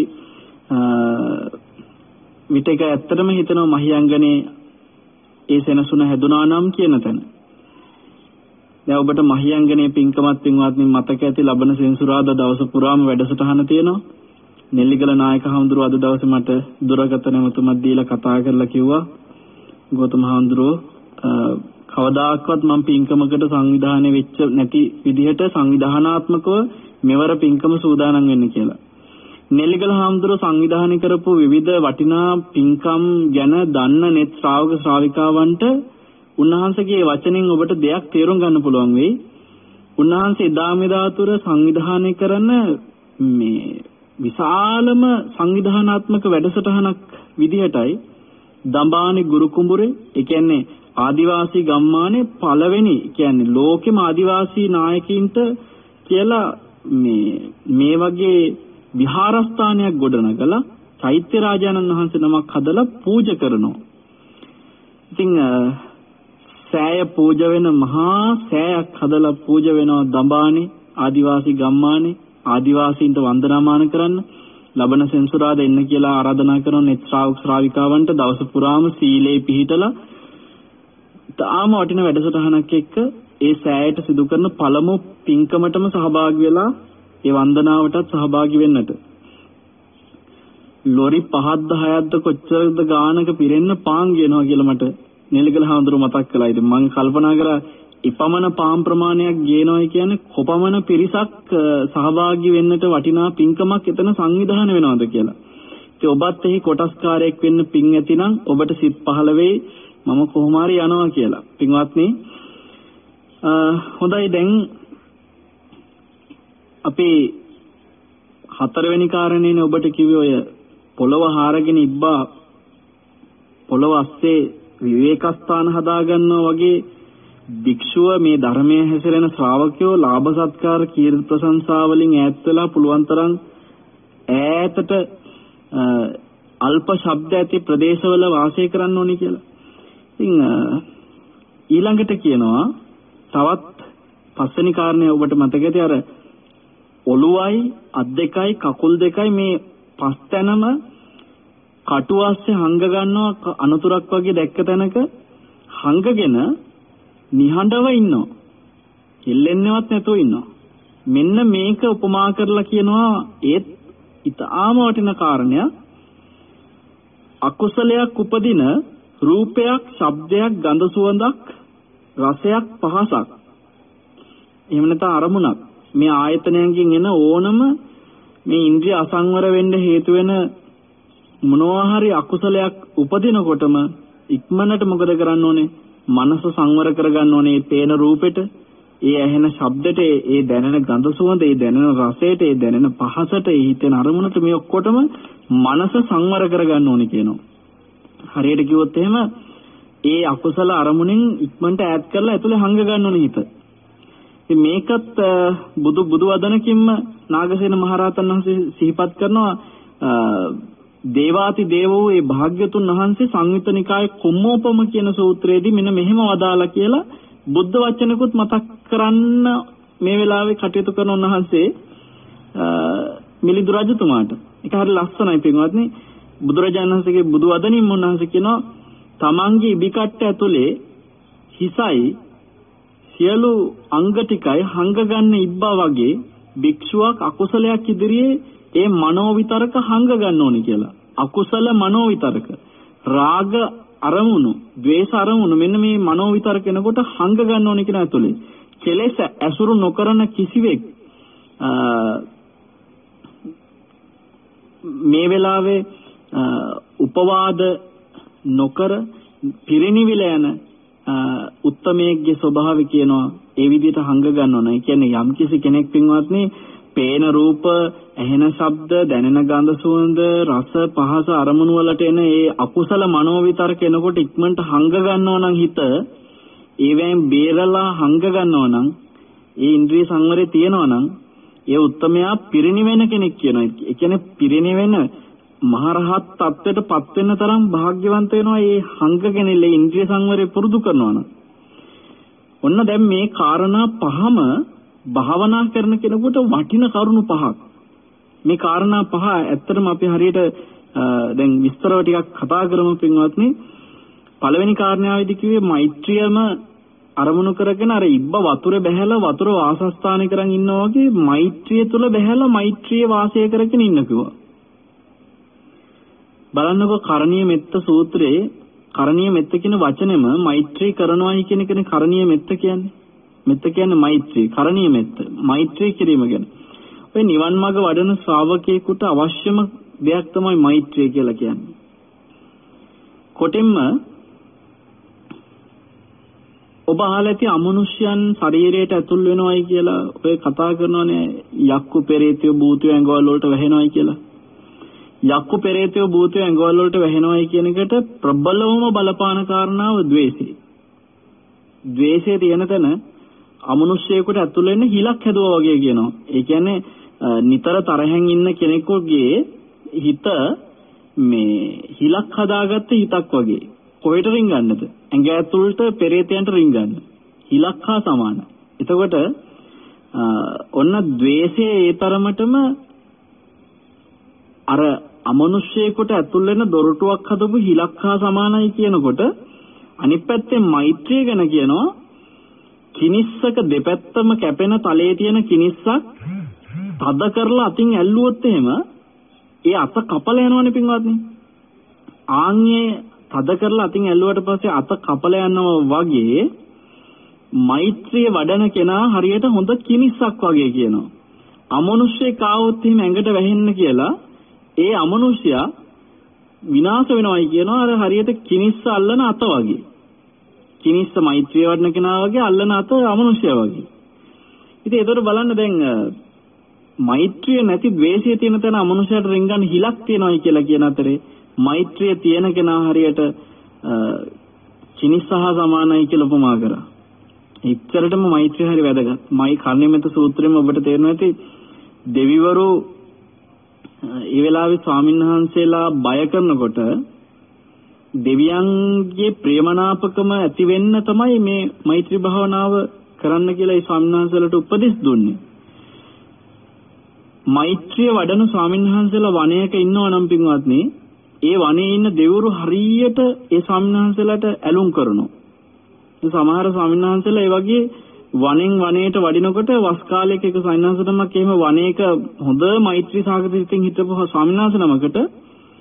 විතක ඇත්තටම හිතනවා මහියංගනේ ඒ සෙනසුන හැදුනා නම් කියන තැන. දැන් ඔබට මහියංගනේ පින්කමත් පින්වත්නි මතක ඇති ලබන සෙන්සුරාදා දවස පුරාම වැඩසටහන තියෙනවා. නෙල්ලිගල නායක හඳුරුව අද දවසේ මට දුරකථන මතුමත් දීලා කතා කරලා කිව්වා ගෞතම හඳුරුව කවදාකවත් මම පින්කමකට සංවිධානය වෙච්ච නැති විදිහට සංවිධානාත්මකව මෙවර පින්කම සූදානම් වෙන්න කියලා. නෙල්ලිගල හඳුරුව සංවිධානය කරපු විවිධ වටිනා පින්කම් ගැන දන්න net ශ්‍රාවක ශ්‍රාවිකාවන්ට උන්වහන්සේගේ වචනෙන් ඔබට දෙයක් තේරුම් ගන්න පුළුවන් වෙයි. උන්වහන්සේ එදා මෙදා තුර සංවිධානය කරන මේ විශාලම සංවිධානාත්මක වැඩසටහනක් විදිහටයි දඹානේ ගුරු කුඹුරේ ඒ කියන්නේ ආදිවාසී ගම්මානේ පළවෙනි කියන්නේ ලෝකෙම ආදිවාසී නායකින්ට කියලා මේ වගේ විහාරස්ථානයක් ගොඩනගලා චෛත්‍ය රාජානන් වහන්සේ නමක් හදලා පූජා කරනවා. ඉතින් සෑය පූජා වෙන මහා සෑයක් හදලා පූජා වෙනවා දඹානේ ආදිවාසී ගම්මානේ ආදිවාසීන්ට වන්දනාමාන කරන්න ලබන සෙන්සුරාදා එන්න කියලා ආරාධනා කරන net ශ්‍රාවක ශ්‍රාවිකාවන්ට දවස පුරාම සීලේ පිහිටලා තාම වටින වැඩසටහනක් එක්ක ඒ සෑයට සිදු කරන පළමු පින්කමටම සහභාගී වෙලා ඒ වන්දනාවටත් සහභාගී වෙන්නට ලොරි 5ක්ද 6ක්ද කොච්චරද ගානක පිරෙන්න පාන් ගේනවා කියලා මට නෙල්ලිගල හඳුරු මතක් කළා. ඉතින් මම කල්පනා කරා ඉපමණ පාම් ප්‍රමාණයක් ගේනවා කියන්නේ කොපමණ පිරිසක් සහභාගී වෙන්නට වටිනා පින්කමක් එතන සංවිධානය වෙනවද කියලා. ඉතින් ඔබත් එහි කොටස්කාරයෙක් වෙන්න පින් ඇතිනම් ඔබට සිත් පහළ වෙයි මම කොහොම හරි යනවා කියලා. පින්වත්නි හොඳයි දැන් අපි හතරවෙනි කාරණේනේ ඔබට කිව්වේ ඔය පොළව හාරගෙන ඉබ්බා පොළව අස්සේ විවේකස්ථාන හදාගන්නවා වගේ භික්ෂුව මේ ධර්මයේ හැසිරෙන ශ්‍රාවකයෝ ලාභ සත්කාර කීර්ති ප්‍රශංසා වලින් ඈත් වෙලා පුළුවන් තරම් ඈතට අල්ප ශබ්ද ඇති ප්‍රදේශවල වාසය කරන්න ඕනේ කියලා. ඉතින් ඊළඟට කියනවා තවත් පස්වෙනි කාරණේ ඔබට මතක ඇති අර ඔළුවයි අත් දෙකයි කකුල් දෙකයි මේ පස් තැනම කටුවස්සේ හංග ගන්නවා අනතුරක් වගේ දැක්ක තැනක හංගගෙන නිහඬව ඉන්නවා. එල්ලෙන්නේවත් නැතුව ඉන්නවා. මෙන්න මේක උපමා කරලා කියනවා ඒත් ඊටාම වටින කාරණයක්. අකුසලයක් උපදින රූපයක්, ශබ්දයක්, ගඳ සුවඳක්, රසයක්, පහසක්. එහෙම නැත්නම් අරමුණක්. මේ ආයතනයන්ගෙන් එන ඕනම මේ ඉන්ද්‍රිය අසංවර වෙන්න හේතු වෙන මොනවා හරි අකුසලයක් උපදිනකොටම ඉක්මනට මොකද කරන්න ඕනේ? මනස සංවර කරගන්න ඕනේ. මේ පේන රූපෙට, ඒ ඇහෙන ශබ්දෙට, ඒ දැනෙන ගඳ සුවඳ, ඒ දැනෙන රසයට, ඒ දැනෙන පහසට, ඒ හිතෙන අරමුණට මේ ඔක්කොටම මනස සංවර කරගන්න ඕනේ කියනවා. හරියට කිව්වොත් එහෙම ඒ අකුසල අරමුණෙන් ඉක්මනට ඈත් කරලා ඇතුලේ හංග ගන්න ඕනේ හිත. ඉතින් මේකත් බුදු වදනකින්ම නාගසේන මහරහතන් වහන්සේ සිහිපත් කරනවා. දේවාති දේවෝ ඒ භාග්‍යතුන් වහන්සේ සංයුත්ත නිකායේ කොම්මෝපම කියන සූත්‍රයේදී මෙන්න මෙහෙම වදාලා කියලා බුද්ධ වචනකුත් මතක් කරන්න මේ වෙලාවේ කටයුතු කරන උන්වහන්සේ මිලිඳු රජතුමාට. ඒක හරිය ලස්සනයි පින්වත්නි. බුදුරජාණන් වහන්සේගේ බුදු වදනින් උන්වහන්සේ කියනවා තමන්ගේ ඉබිකට්ට ඇතුලේ හිසයි සියලු අංග ටිකයි හංග ගන්න ඉබ්බා වගේ භික්ෂුවක් අකුසලයක් ඉදිරියේ ඒ මනෝවිතරක හංග ගන්න ඕනේ කියලා. අකුසල මනෝවිතරක. රාග අරමුණු, ද්වේෂ අරමුණු මෙන්න මේ මනෝවිතරක එනකොට හංග ගන්න ඕනේ කියන ඇතුලේ. කෙලෙස ඇසුරු නොකරන කිසිවෙක් මේ වෙලාවේ උපවාද නොකර පිරිනිවිල යන උත්තමයේගේ ස්වභාවය කියනවා ඒ විදිහට හංග ගන්න ඕන. ඒ කියන්නේ යම්කිසි කෙනෙක් පින්වත්නි පේන රූප, ඇහෙන ශබ්ද, දැනෙන ගඳ සුවඳ, රස, පහස අරමුණු වලට එන ඒ අකුසල මනෝවිතරක එනකොට ඉක්මනට හංග ගන්නවා නම් හිත, ඒවෙන් බේරලා හංග ගන්නවා නම්, ඒ ඉන්ද්‍රිය සංවරය තියෙනවා නම්, ඒ උත්තමයා පිරිනිවෙන කෙනෙක් කියනවා. ඒ කියන්නේ පිරිනිවෙන මහරහත් තත්ත්වයට පත් වෙන තරම් වාග්යවන්ත වෙනවා මේ හංගගෙන ඉන්නේ ඉන්ද්‍රිය සංවරය පුරුදු කරනවා නම්. ඔන්න දැන් මේ කාරණා පහම භාවනා කරන කෙනෙකුට වටින කරුණු පහක්. මේ කාරණා පහ ඇත්තටම අපි හරියට දැන් විස්තරව ටිකක් කතා කරමු පින්වත්නි. පළවෙනි කාරණාවේදී කිව්වේ මෛත්‍රියම අරමුණු කරගෙන අර ඉබ්බ වතුරේ බැහැලා වතුර වාසස්ථානේ කරන් ඉන්නවා වගේ මෛත්‍රිය තුල බැහැලා මෛත්‍රිය වාසය කරගෙන ඉන්න කිව්වා. බලන්නකො කරණීය මෙත්ත සූත්‍රයේ කරණීය මෙත්ත කියන වචනේම මෛත්‍රී කරනවායි කියන එකනේ කරණීය මෙත්ත කියන්නේ. මෙත්ත කියන්නේ මෛත්‍රී, කරණීය මෙත්ත. මෛත්‍රී කිරීම ගැන. ඔය නිවන් මාර්ග වඩන ශ්‍රාවකයෙකුට අවශ්‍යම දෙයක් තමයි මෛත්‍රිය කියලා කියන්නේ. කොටින්ම ඔබ අහලා ඇති අමනුෂ්‍යයන් ශරීරයට ඇතුල් වෙනවයි කියලා ඔය කතා කරනවානේ යක්කු පෙරේතයෝ භූතයෝ ඇඟවල වලට වැහෙනවයි කියලා. යක්කු පෙරේතයෝ භූතයෝ ඇඟවල වලට වැහෙනවයි කියන එකට ප්‍රබලවම බලපාන කාරණාව ද්වේෂය. ද්වේෂය තියෙන තැන අමනුෂ්‍යයෙකුට ඇතුල් වෙන්න හිලක් හැදුවා වගේ කියනවා. ඒ කියන්නේ නිතර තරහෙන් ඉන්න කෙනෙකුගේ හිත මේ හිලක් හදාගත්ත හිතක් වගේ. කොහෙට රින්ගන්නද? ඇඟ ඇතුළට පෙරේතයන්ට රින්ගන්න. හිලක් හා සමානයි. එතකොට ඔන්න ද්වේෂයේ ඒ තරමටම අර අමනුෂ්‍යයෙකුට ඇතුල් වෙන දොරටුවක් හදපු හිලක් හා සමානයි කියනකොට අනිත් පැත්තේ මෛත්‍රිය ගැන කියනවා කිනිස්සක දෙපැත්තම කැපෙන තලයේ තියෙන කිනිස්සක් තද කරලා අතින් ඇල්ලුවොත් එහෙම ඒ අත කපලා යනවනේ පින්වත්නි. ආන්ගේ තද කරලා අතින් ඇල්ලුවට පස්සේ අත කපලා යනවා වගේ මෛත්‍රිය වඩන කෙනා හරියට හොඳ කිනිස්සක් වගේ කියනවා. අමනුෂ්‍යෙක් ආවොත් එහෙම ඇඟට වැහෙන්න කියලා ඒ අමනුෂ්‍යයා විනාශ වෙනවයි කියනවා. අර හරියට කිනිස්ස අල්ලන අත වගේ. කිනිස්ස මෛත්‍රිය වඩන කෙනා වගේ අල්ලන අත අමනුෂ්‍යයා වගේ. ඉතින් ඒතර බලන්න දැන් මෛත්‍රිය නැති ද්වේෂය තියෙන තැන අමනුෂ්‍යයට රින්ගන්න හිලක් තියෙනවයි කියලා කියන අතරේ මෛත්‍රිය තියෙන කෙනා හරියට කිනිස්ස හා සමානයි කියලා උපමා කරා. එච්චරටම මෛත්‍රිය හරි වැදගත්. මයි කර්ණිමෙත සූත්‍රයෙන් ඔබට තේරෙනවා ඇති දෙවිවරු ඒ වෙලාවේ ස්වාමීන් වහන්සේලා බය කරනකොට දෙවියන්ගේ ප්‍රේමනාපකම ඇති වෙන්න තමයි මේ මෛත්‍රී භාවනාව කරන්න කියලා ඒ ස්වාමීන් වහන්සේලාට උපදෙස් දුන්නේ. මෛත්‍රිය වඩන ස්වාමීන් වහන්සේලා වනයක ඉන්නවා නම් පින්වත්නි, ඒ වනයේ ඉන්න දෙවිවරු හරියට ඒ ස්වාමීන් වහන්සේලාට ඇලුම් කරනවා. සමහර ස්වාමීන් වහන්සේලා ඒ වගේ වනෙන් වනයේට වඩිනකොට වස් කාලයක එක ස්වාමීන් වහන්සේ නමක් එහෙම වනයේක හොඳ මෛත්‍රී සාගත සිතින් හිටපු ස්වාමීන් වහන්සේ නමකට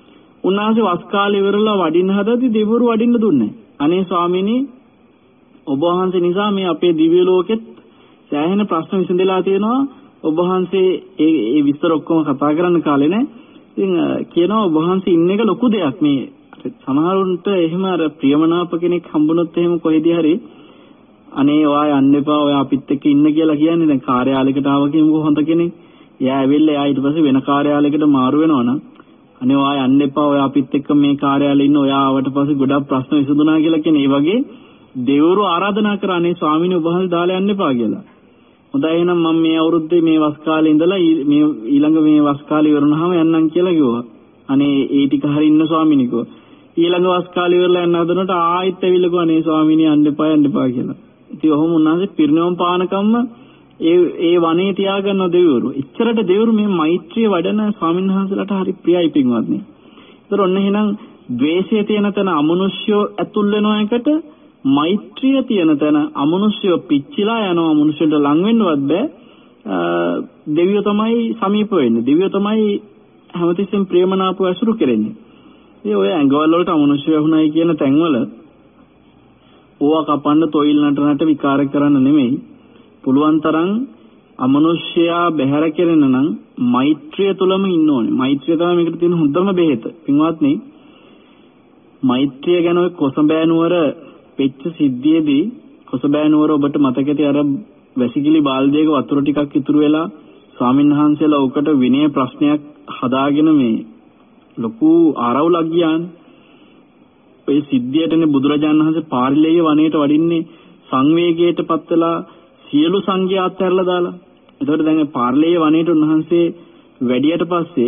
උන්වහන්සේ වස් කාලේ ඉවරලා වඩින්න හදද්දි දෙවිවරු වඩින්න දුන්නේ. අනේ ස්වාමීනි ඔබ වහන්සේ නිසා මේ අපේ දිව්‍ය ලෝකෙත් සෑහෙන ප්‍රශ්න විසඳලා තියෙනවා. ඔබ වහන්සේ ඒ විස්තර ඔක්කොම කතා කරන්න කාලේ නැහැ. ඉතින් කියනවා ඔබ වහන්සේ ඉන්න එක ලොකු දෙයක්. මේ සමහරුන්ට එහෙම අර ප්‍රියමනාප කෙනෙක් හම්බුනොත් එහෙම කොහෙදී හරි අනේ ඔයා යන්න එපා ඔයා අපිත් එක්ක ඉන්න කියලා කියන්නේ. දැන් කාර්යාලයකට ආව කියමුකෝ හොඳ කෙනෙක්. එයා ඇවිල්ලා එයා ඊට පස්සේ වෙන කාර්යාලයකට මාරු වෙනවනම් අනේ ඔයා යන්න එපා ඔයා අපිත් එක්ක මේ කාර්යාලේ ඉන්න ඔයා ආවට පස්සේ ගොඩක් ප්‍රශ්න විසඳුණා කියලා කියන ඒ වගේ දෙවිවරු ආරාධනා කරා අනේ ස්වාමීනි ඔබ වහන්සේ දාලා යන්න එපා කියලා. හොඳයි එහෙනම් මම මේ අවුරුද්දේ මේ වස් කාලේ ඉඳලා මේ ඊළඟ මේ වස් කාලේ ඉවරනහම යන්නම් කියලා කිව්වා. අනේ ඒ ටික හරි ඉන්න ස්වාමීනි කිව්වා. ඊළඟ වස් කාලේ ඉවරලා යන්න හදනකොට ආයෙත් ඇවිල්ලා කිව්වා අනේ ස්වාමීනි යන්න එපා කියලා. ඉතින් ඔහොම උන්වහන්සේ පිරිනවම් පානකම්ම ඒ වනේ තියාගන්න දෙවිවරු. ඉච්චරට දෙවිවරු මේ මෛත්‍රිය වඩන ස්වාමීන් වහන්සේලාට හරි ප්‍රියයි පින්වත්නි. ඒතර ඔන්න එහෙනම් ද්වේෂය තියෙන තැන අමනුෂ්‍යෝ ඇතුල් වෙනවා එකට මෛත්‍රිය තියෙන තැන අමනුෂ්‍යෝ පිච්චිලා යනවා. අමනුෂ්‍යන්ට ලං වෙන්නවත් බෑ. දෙවියෝ තමයි සමීප වෙන්නේ. දෙවියෝ තමයි හැමතිස්සෙම ප්‍රේමනාපව ඇසුරු කරන්නේ. ඒ ඔය ඇඟවල වලට අමනුෂ්‍ය වුණයි කියන තැන්වල ඕවා කපන්න තොইল නටනට විකාර කරන්න නෙමෙයි. පුළුවන් තරම් අමනුෂ්‍යයා බැහැර කෙරෙන නම් මෛත්‍රිය තුලම ඉන්න ඕනේ. මෛත්‍රිය තමයි මේකට තියෙන හොඳම බෙහෙත. පින්වත්නි මෛත්‍රිය ගැන ඔය කොසඹෑ නුවර වෙච්ච සිද්ධියේදී කොසඹෑ නුවර ඔබට මතක ඇති අර වැසිකිලි බාල්දියක වතුර ටිකක් ඉතුරු වෙලා ස්වාමින්වහන්සේලා උකට විනය ප්‍රශ්නයක් හදාගෙන මේ ලොකු ආරවුලක් ගියානේ. ඔය සිද්ධියටනේ බුදුරජාණන් වහන්සේ පාරිලේය වනයේට වඩින්නේ සංවේගයටපත් වෙලා සියලු සංඝයා අත්හැරලා දාලා. එතකොට දැන් පාරිලේය වනයේට උන්වහන්සේ වැඩියට පස්සේ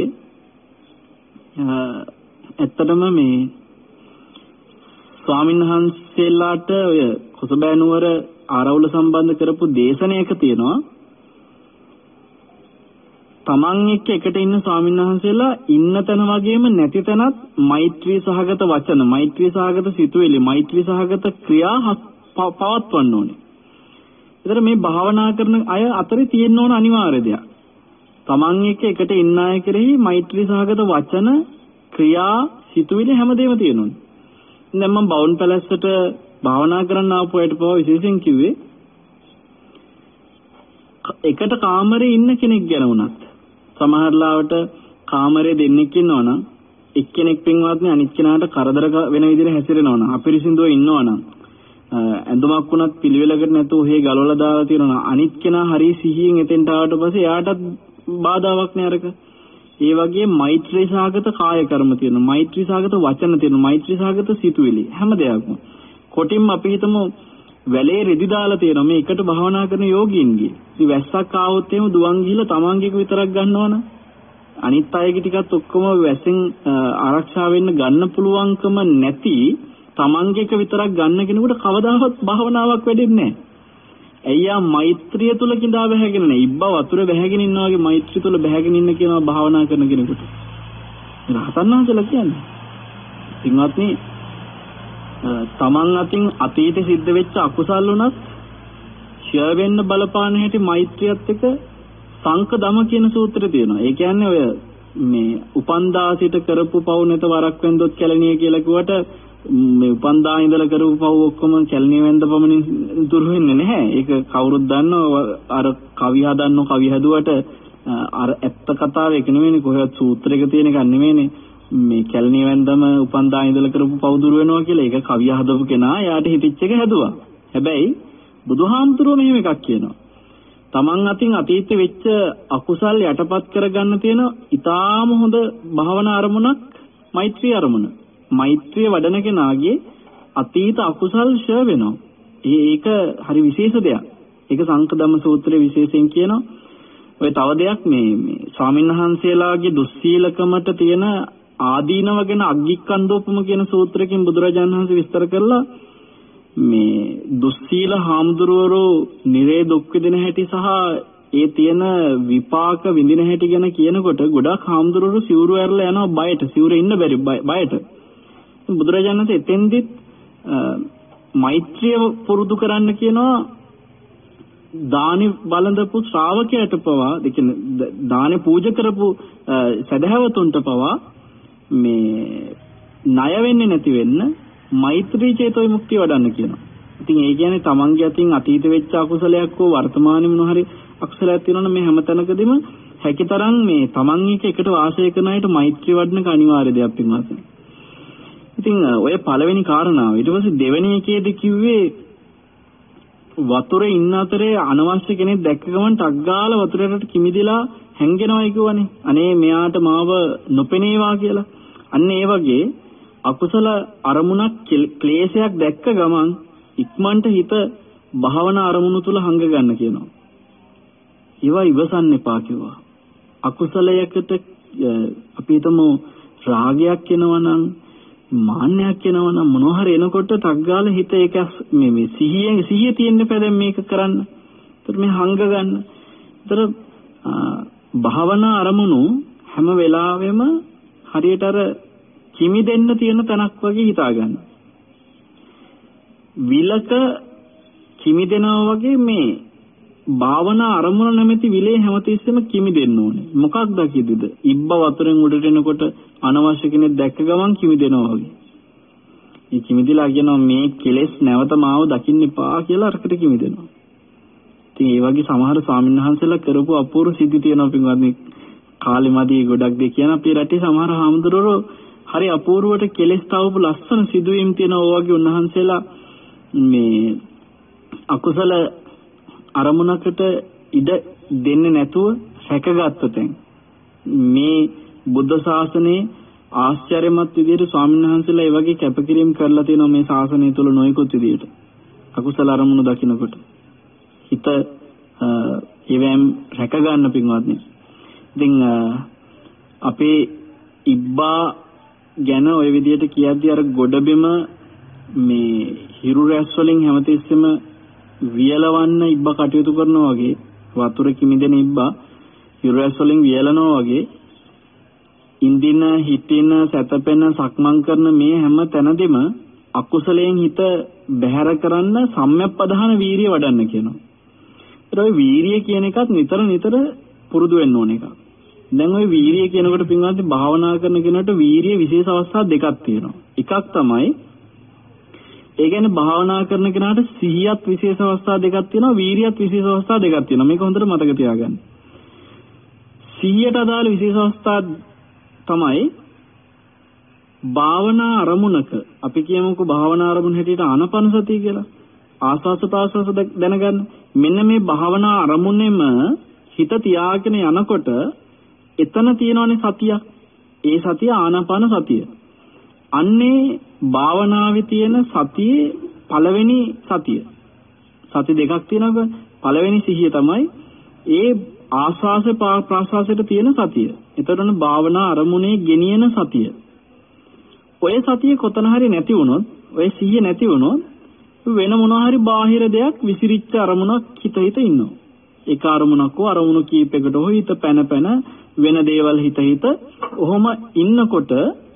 ඇත්තටම මේ ස්වාමීන් වහන්සේලාට ඔය කොසඹෑ නුවර ආරවුල සම්බන්ධ කරපු දේශනයක තියෙනවා තමන් එක්ක එකට ඉන්න ස්වාමීන් වහන්සේලා ඉන්න තැන වගේම නැති තැනත් මෛත්‍රී සහගත වචන, මෛත්‍රී සහගත සිතුවිලි, මෛත්‍රී සහගත ක්‍රියා පවත්වන්න ඕනේ. ඒතර මේ භාවනා කරන අය අතරේ තියෙන්න ඕන අනිවාර්ය දෙයක්. තමන් එක්ක එකට ඉන්න අය කෙරෙහි මෛත්‍රී සහගත වචන, ක්‍රියා, සිතුවිලි හැමදේම තියෙන්න ඕනේ. දැන් මම බවුන් පැලැස්සට භාවනා කරන්න ආපු අයට පවා විශේෂයෙන් කිව්වේ එකට කාමරේ ඉන්න කෙනෙක් ගැන වුණත් සමහර ලාවට කාමරේ දෙන්නෙක් ඉන්නවනම් එක්කෙනෙක් පින්වත්නි අනිත් කෙනාට කරදර වෙන විදිහට හැසිරෙනවනම් අපිරිසිදුව ඉන්නවනම් ඇඳුමක් වුණත් පිළිවෙලකට නැතුව හේ ගලවලා දාලා තියෙනවා අනිත් කෙනා හරි සිහියෙන් එතෙන්ට ආවට පස්සේ එයාටත් බාධාවක් නෑ අරක. ඒ වගේ මෛත්‍රී සාගත කාය කර්ම තියෙනවා, මෛත්‍රී සාගත වචන තියෙනවා, මෛත්‍රී සාගත සිතුවිලි හැම දෙයක්ම. කොටින්ම අපි හිතමු වැලේ රෙදි දාලා තියෙනවා මේ එකට භාවනා කරන යෝගීන්ගේ. ඉතින් වැස්සක් ආවොත් එහෙම දුවන් ගිහලා තමන්ගේක විතරක් ගන්නවනම් අනිත් අයගේ ටිකත් ඔක්කොම වැසෙන් ආරක්ෂා වෙන්න ගන්න පුළුවන්කම නැති තමන්ගේක විතරක් ගන්න කෙනෙකුට කවදාවත් භාවනාවක් වෙන්නේ නැහැ. එයා මෛත්‍රිය තුල කිඳා බැහැගෙන නැහැ. ඉබ්බා වතුර බැහැගෙන ඉන්නා වගේ මෛත්‍රිය තුල බැහැගෙන ඉන්න කියනවා භාවනා කරන කෙනෙකුට. රහතන් වහන්සේලා කියන්නේ. ඉතින්වත්නි තමන් අතින් අතීතේ සිද්ධ වෙච්ච අකුසල් උනත් ෂය වෙන්න බලපාන හැටි මෛත්‍රියත් එක්ක සංකදම කියන සූත්‍රය තියෙනවා. ඒ කියන්නේ ඔය මේ උපන්දා සිට කරපු පව් නැත වරක් වෙන්දොත් කැලණිය කියලා කිව්වට මේ උපන්දා ඉඳලා කරපු පව් ඔක්කොම කැලණිය වෙන්ද පමණින් දුරු වෙන්නේ නැහැ. ඒක කවුරුත් දන්නවා. අර කවි හදන්නෝ කවි හැදුවට අර ඇත්ත කතාව ඒක නෙවෙයිනේ කොහෙවත් සූත්‍රයක තියෙන එකක් නෙවෙයිනේ. මේ කැලණිය වෙන්දම උපන්දා ඉඳලා කරපු පව් දුරු වෙනවා කියලා ඒක කවිය හදපු කෙනා එයාට හිතෙච්ච එක හැදුවා. හැබැයි බුදුහාමුදුරුවෝ මෙහෙම එකක් කියනවා. තමන් අතින් අතීතේ වෙච්ච අකුසල් යටපත් කරගන්න තියෙන ඊටාම හොඳ භාවනා අරමුණක් මෛත්‍රී අරමුණ. මෛත්‍රිය වඩන කෙනාගේ අතීත අකුසල් ෂය වෙනවා. ඒක හරි විශේෂ දෙයක්. ඒක සංකදම්ම සූත්‍රයේ විශේෂයෙන් කියනවා. ඔය තව දෙයක් මේ ස්වාමින්වහන්සේලාගේ දුස්සීලකමට තියෙන ආදීනව ගැන අග්ගික්කන්දෝපම කියන සූත්‍රයෙන් බුදුරජාණන් වහන්සේ විස්තර කරලා මේ දුස්සීල හාමුදුරුවෝ නිරේ දුක් විඳින හැටි සහ ඒ තියෙන විපාක විඳින හැටි ගැන කියනකොට ගොඩක් හාමුදුරුවෝ සිවුරු ඇරලා යනවා බයට. සිවුරේ ඉන්න බැරි බයට. බුදුරජාණන් වහන්සේ එතෙන්දිත් මෛත්‍රිය පුරුදු කරන්න කියනවා. දානි බලඳපු ශ්‍රාවකයට පවා දානේ පූජා කරපු සදහැවතුන්ට පවා මේ ණය වෙන්නේ නැති වෙන්න මෛත්‍රී චේතෝ විමුක්තිය වඩන්න කියනවා. ඉතින් ඒ කියන්නේ තමන්ගේ අතින් අතීත වෙච්ච අකුසලයක් හෝ වර්තමානයේ මොන හරි අකුසලයක් තියෙනවනම් මේ හැමතැනකදීම හැකිතරම් මේ තමන් එකට වාසය කරන අයට මෛත්‍රී වඩන එක අනිවාර්ය දෙයක් පින්වත්. ඉතින් ඔය පළවෙනි කාරණාව ඊට පස්සේ දෙවෙනි එකේදී කිව්වේ වතුරේ ඉන්න අතරේ අනවශ්‍ය කෙනෙක් දැක්ක ගමන් ටක් ගාලා වතුරේට කිමිදෙලා හැංගෙනවයි කියවනේ. අනේ මෙයාට මාව නොපෙනේවා කියලා. අන්න ඒ වගේ අකුසල අරමුණක් ක්ලේශයක් දැක්ක ගමන් ඉක්මනට හිත භාවනා අරමුණු තුල හංග ගන්න කියනවා. ඒවා ඉවසන්න එපා කිව්වා. අකුසලයකට අපි හිතමු රාගයක් එනවනම් මාන්නයක් එනවනම් මොනවා හරි එනකොට තග්ගාල හිත ඒක මේ සිහිය තියෙන්න පැදෙන් මේක කරන්න. ඒතර මේ හංග ගන්න. ඒතර භාවනා අරමුණු හැම වෙලාවෙම හරියට අර කිමි දෙන්න තියෙන තැනක් වගේ හිතා ගන්න. විලක කිමි දෙනවා වගේ මේ භාවනා අරමුණ නැමැති විලේ හැමතිස්සෙම කිමි දෙන්න ඕනේ. මොකක්ද කිව්වද? ඉබ්බ වතුරෙන් උඩට එනකොට අනවශ්‍ය කෙනෙක් දැක්ක ගමන් කිමි දෙනවා වගේ. මේ කිමි දලා කියනවා මේ කෙලෙස් නැවත මාව දකින්න එපා කියලා අරකට කිමි දෙනවා. ඉතින් ඒ වගේ සමහර ස්වාමීන් වහන්සේලා කරපු අපූර්ව සිද්ධි තියෙනවා පින්වත්නි. කාලෙමදී ගොඩක් දෙ කියන අපේ රටේ සමහර හාමුදුරුවෝ හරි අපූර්වට කෙලෙස් තවපු ලස්සන සිදුවීම් තියෙනවා වගේ උන්වහන්සේලා මේ අකුසල අරමුණකට ඉඩ දෙන්නේ නැතුව රැකගත්ත තැන් මේ බුද්ධ ශාසනයේ ආශ්චර්යමත් විදිහට ස්වාමීන් වහන්සේලා ඒ වගේ කැපකිරීම කරලා තියෙනවා මේ ශාසනය තුල නොයෙකුත් විදිහට අකුසල අරමුණු දකින්නකොට හිත ඒවෙන් රැක ගන්න පින්වත්නි. ඉතින් අපේ ඉබ්බා ගැන ওই විදිහට කියද්දී අර ගොඩබිම මේ හිරු රැස් වලින් හැමතිස්සෙම වියලවන්න ඉබ්බා කටයුතු කරනවා වගේ වතුර කිමිදෙන ඉබ්බා හිරු රැස් වලින් වියලනවා වගේ ඉන්දින හිටින සැතපෙන සක්මන් කරන මේ හැම තැනදීම අකුසලයෙන් හිත බැහැර කරන්න සම්‍යක්පදහන වීරිය වඩන්න කියනවා. ඒත් ඔය වීරිය කියන එකත් නිතර පුරුදු වෙන්න ඕන එකක්. දැන් ওই වීරිය කියනකොට පින්වත්නි භාවනා කරන කෙනාට වීරිය විශේෂ අවස්ථා දෙකක් තියෙනවා. එකක් තමයි ඒ කියන්නේ භාවනා කරන කෙනාට සිහියත් විශේෂ අවස්ථා දෙකක් තියෙනවා වීරියත් විශේෂ අවස්ථා දෙකක් තියෙනවා. මේක හොඳට මතක තියාගන්න. සිහියට අදාළ විශේෂ අවස්ථා තමයි භාවනා අරමුණක අපි කියමුකෝ භාවනා අරමුණ හැටියට ආනාපාන සතිය කියලා. ආස්වාස ප්‍රාස්වාස දැනගන්න. මෙන්න මේ භාවනා අරමුණෙම හිත තියාගෙන යනකොට එතන තියෙනවනේ සතිය. ඒ සතිය ආනාපාන සතිය. අන්නේ භාවනාවේ තියෙන සතියේ පළවෙනි සතිය. සති දෙකක් තියෙනවා. පළවෙනි සිහිය තමයි ඒ ආස්වාස ප්‍රාස්වාසයට තියෙන සතිය. එතකොට භාවනා අරමුණේ ගෙනියන සතිය. ඔය සතිය කොතන හරි නැති වුණොත්, ඔය සිහිය නැති වුණොත් වෙන මොනවා හරි බාහිර දෙයක් විසිරිච්ච අරමුණක් හිත ඉන්නවා. ඒක අරමුණක් හෝ අරමුණු කීපයකට හෝ හිත පැන වෙන දේවල් හිත ඔහොම ඉන්නකොට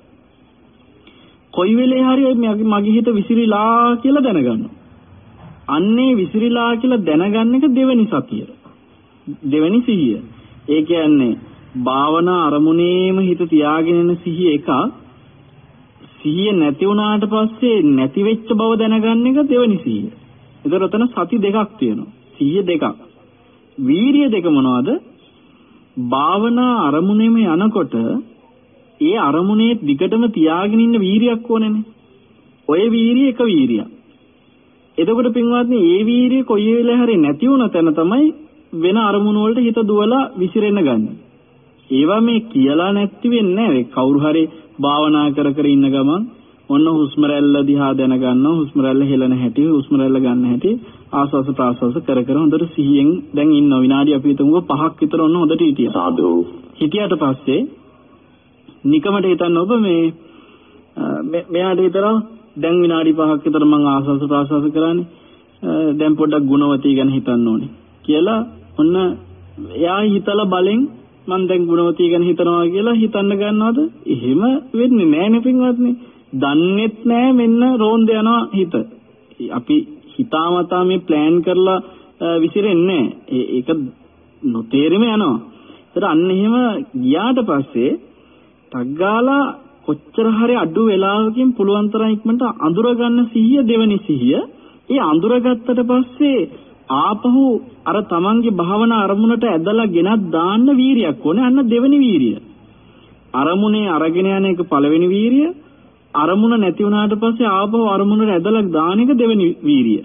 කොයි වෙලේ හරි මගේ හිත විසිරිලා කියලා දැනගන්නවා. අන්නේ විසිරිලා කියලා දැනගන්න එක දෙවෙනි සතිය. දෙවෙනි සිහිය. ඒ කියන්නේ භාවනා අරමුණේම හිත තියාගෙන ඉන්න සිහිය එකක්. සිහිය නැති වුණාට පස්සේ නැති වෙච්ච බව දැනගන්න එක දෙවෙනි සිහිය. ඒතර උතන සති දෙකක් තියෙනවා. සිහිය දෙකක්. වීරිය දෙක මොනවද? භාවනා අරමුණේම යනකොට ඒ අරමුණේ දිගටම තියාගෙන ඉන්න වීරියක් ඕනේනේ. ඔය වීරිය එක වීරියක්. එතකොට පින්වත්නි මේ වීරිය කොයි වෙලේ හරි නැති වුණ තැන තමයි වෙන අරමුණු වලට හිත දුවලා විසිරෙන්න ගන්න. ඒවා මේ කියලා නැති වෙන්නේ නැහැ. කවුරු හරි භාවනා කර ඉන්න ගමන් ඔන්න හුස්ම රැල්ල දිහා දැන ගන්නවා. හුස්ම රැල්ල හෙලන හැටි, හුස්ම රැල්ල ගන්න හැටි, ආස්වාස ප්‍රාස්වාස කර හොඳට සිහියෙන් දැන් ඉන්නවා. විනාඩි අපි හිතමුකෝ 5ක් විතර ඔන්න හොඳට හිටියා. සාදු. හිටියට පස්සේ නිකමට හිතන්න ඔබ මේ මෙයාට හිතනවා දැන් විනාඩි 5ක් විතර මම ආස්වාස ප්‍රාස්වාස කරන්නේ. දැන් පොඩ්ඩක් ගුණවතී ගැන හිතන්න ඕනේ කියලා ඔන්න එයා හිතලා බලෙන් මම දැන් ගුණවතී ගැන හිතනවා කියලා හිතන්න ගන්නවද? එහෙම වෙන්නේ නැහැ නේ පින්වත්නි. දන්නේත් නැහැ මෙන්න රෝන්ද යනවා හිත. අපි හිතාමතා මේ ප්ලෑන් කරලා විසිරෙන්නේ නැහැ. ඒක නොතේරෙම යනවා. ඒතර අන්න එහෙම ගියාට පස්සේ ටග්ගාලා කොච්චර හරි අඩු වෙලාවකින් පුළුවන් තරම් ඉක්මනට අඳුර ගන්න සිහිය දෙවෙනි සිහිය. ඒ අඳුරගත්තට පස්සේ ආපහු අර තමන්ගේ භාවනා අරමුණට ඇදලා ගෙනත් දාන්න වීරියක් ඕනේ. අන්න දෙවෙනි වීරිය. අරමුණේ අරගෙන යන එක පළවෙනි වීරිය. අරමුණ නැති වුණාට පස්සේ ආපහු අරමුණට ඇදලා දාන එක දෙවෙනි වීරිය.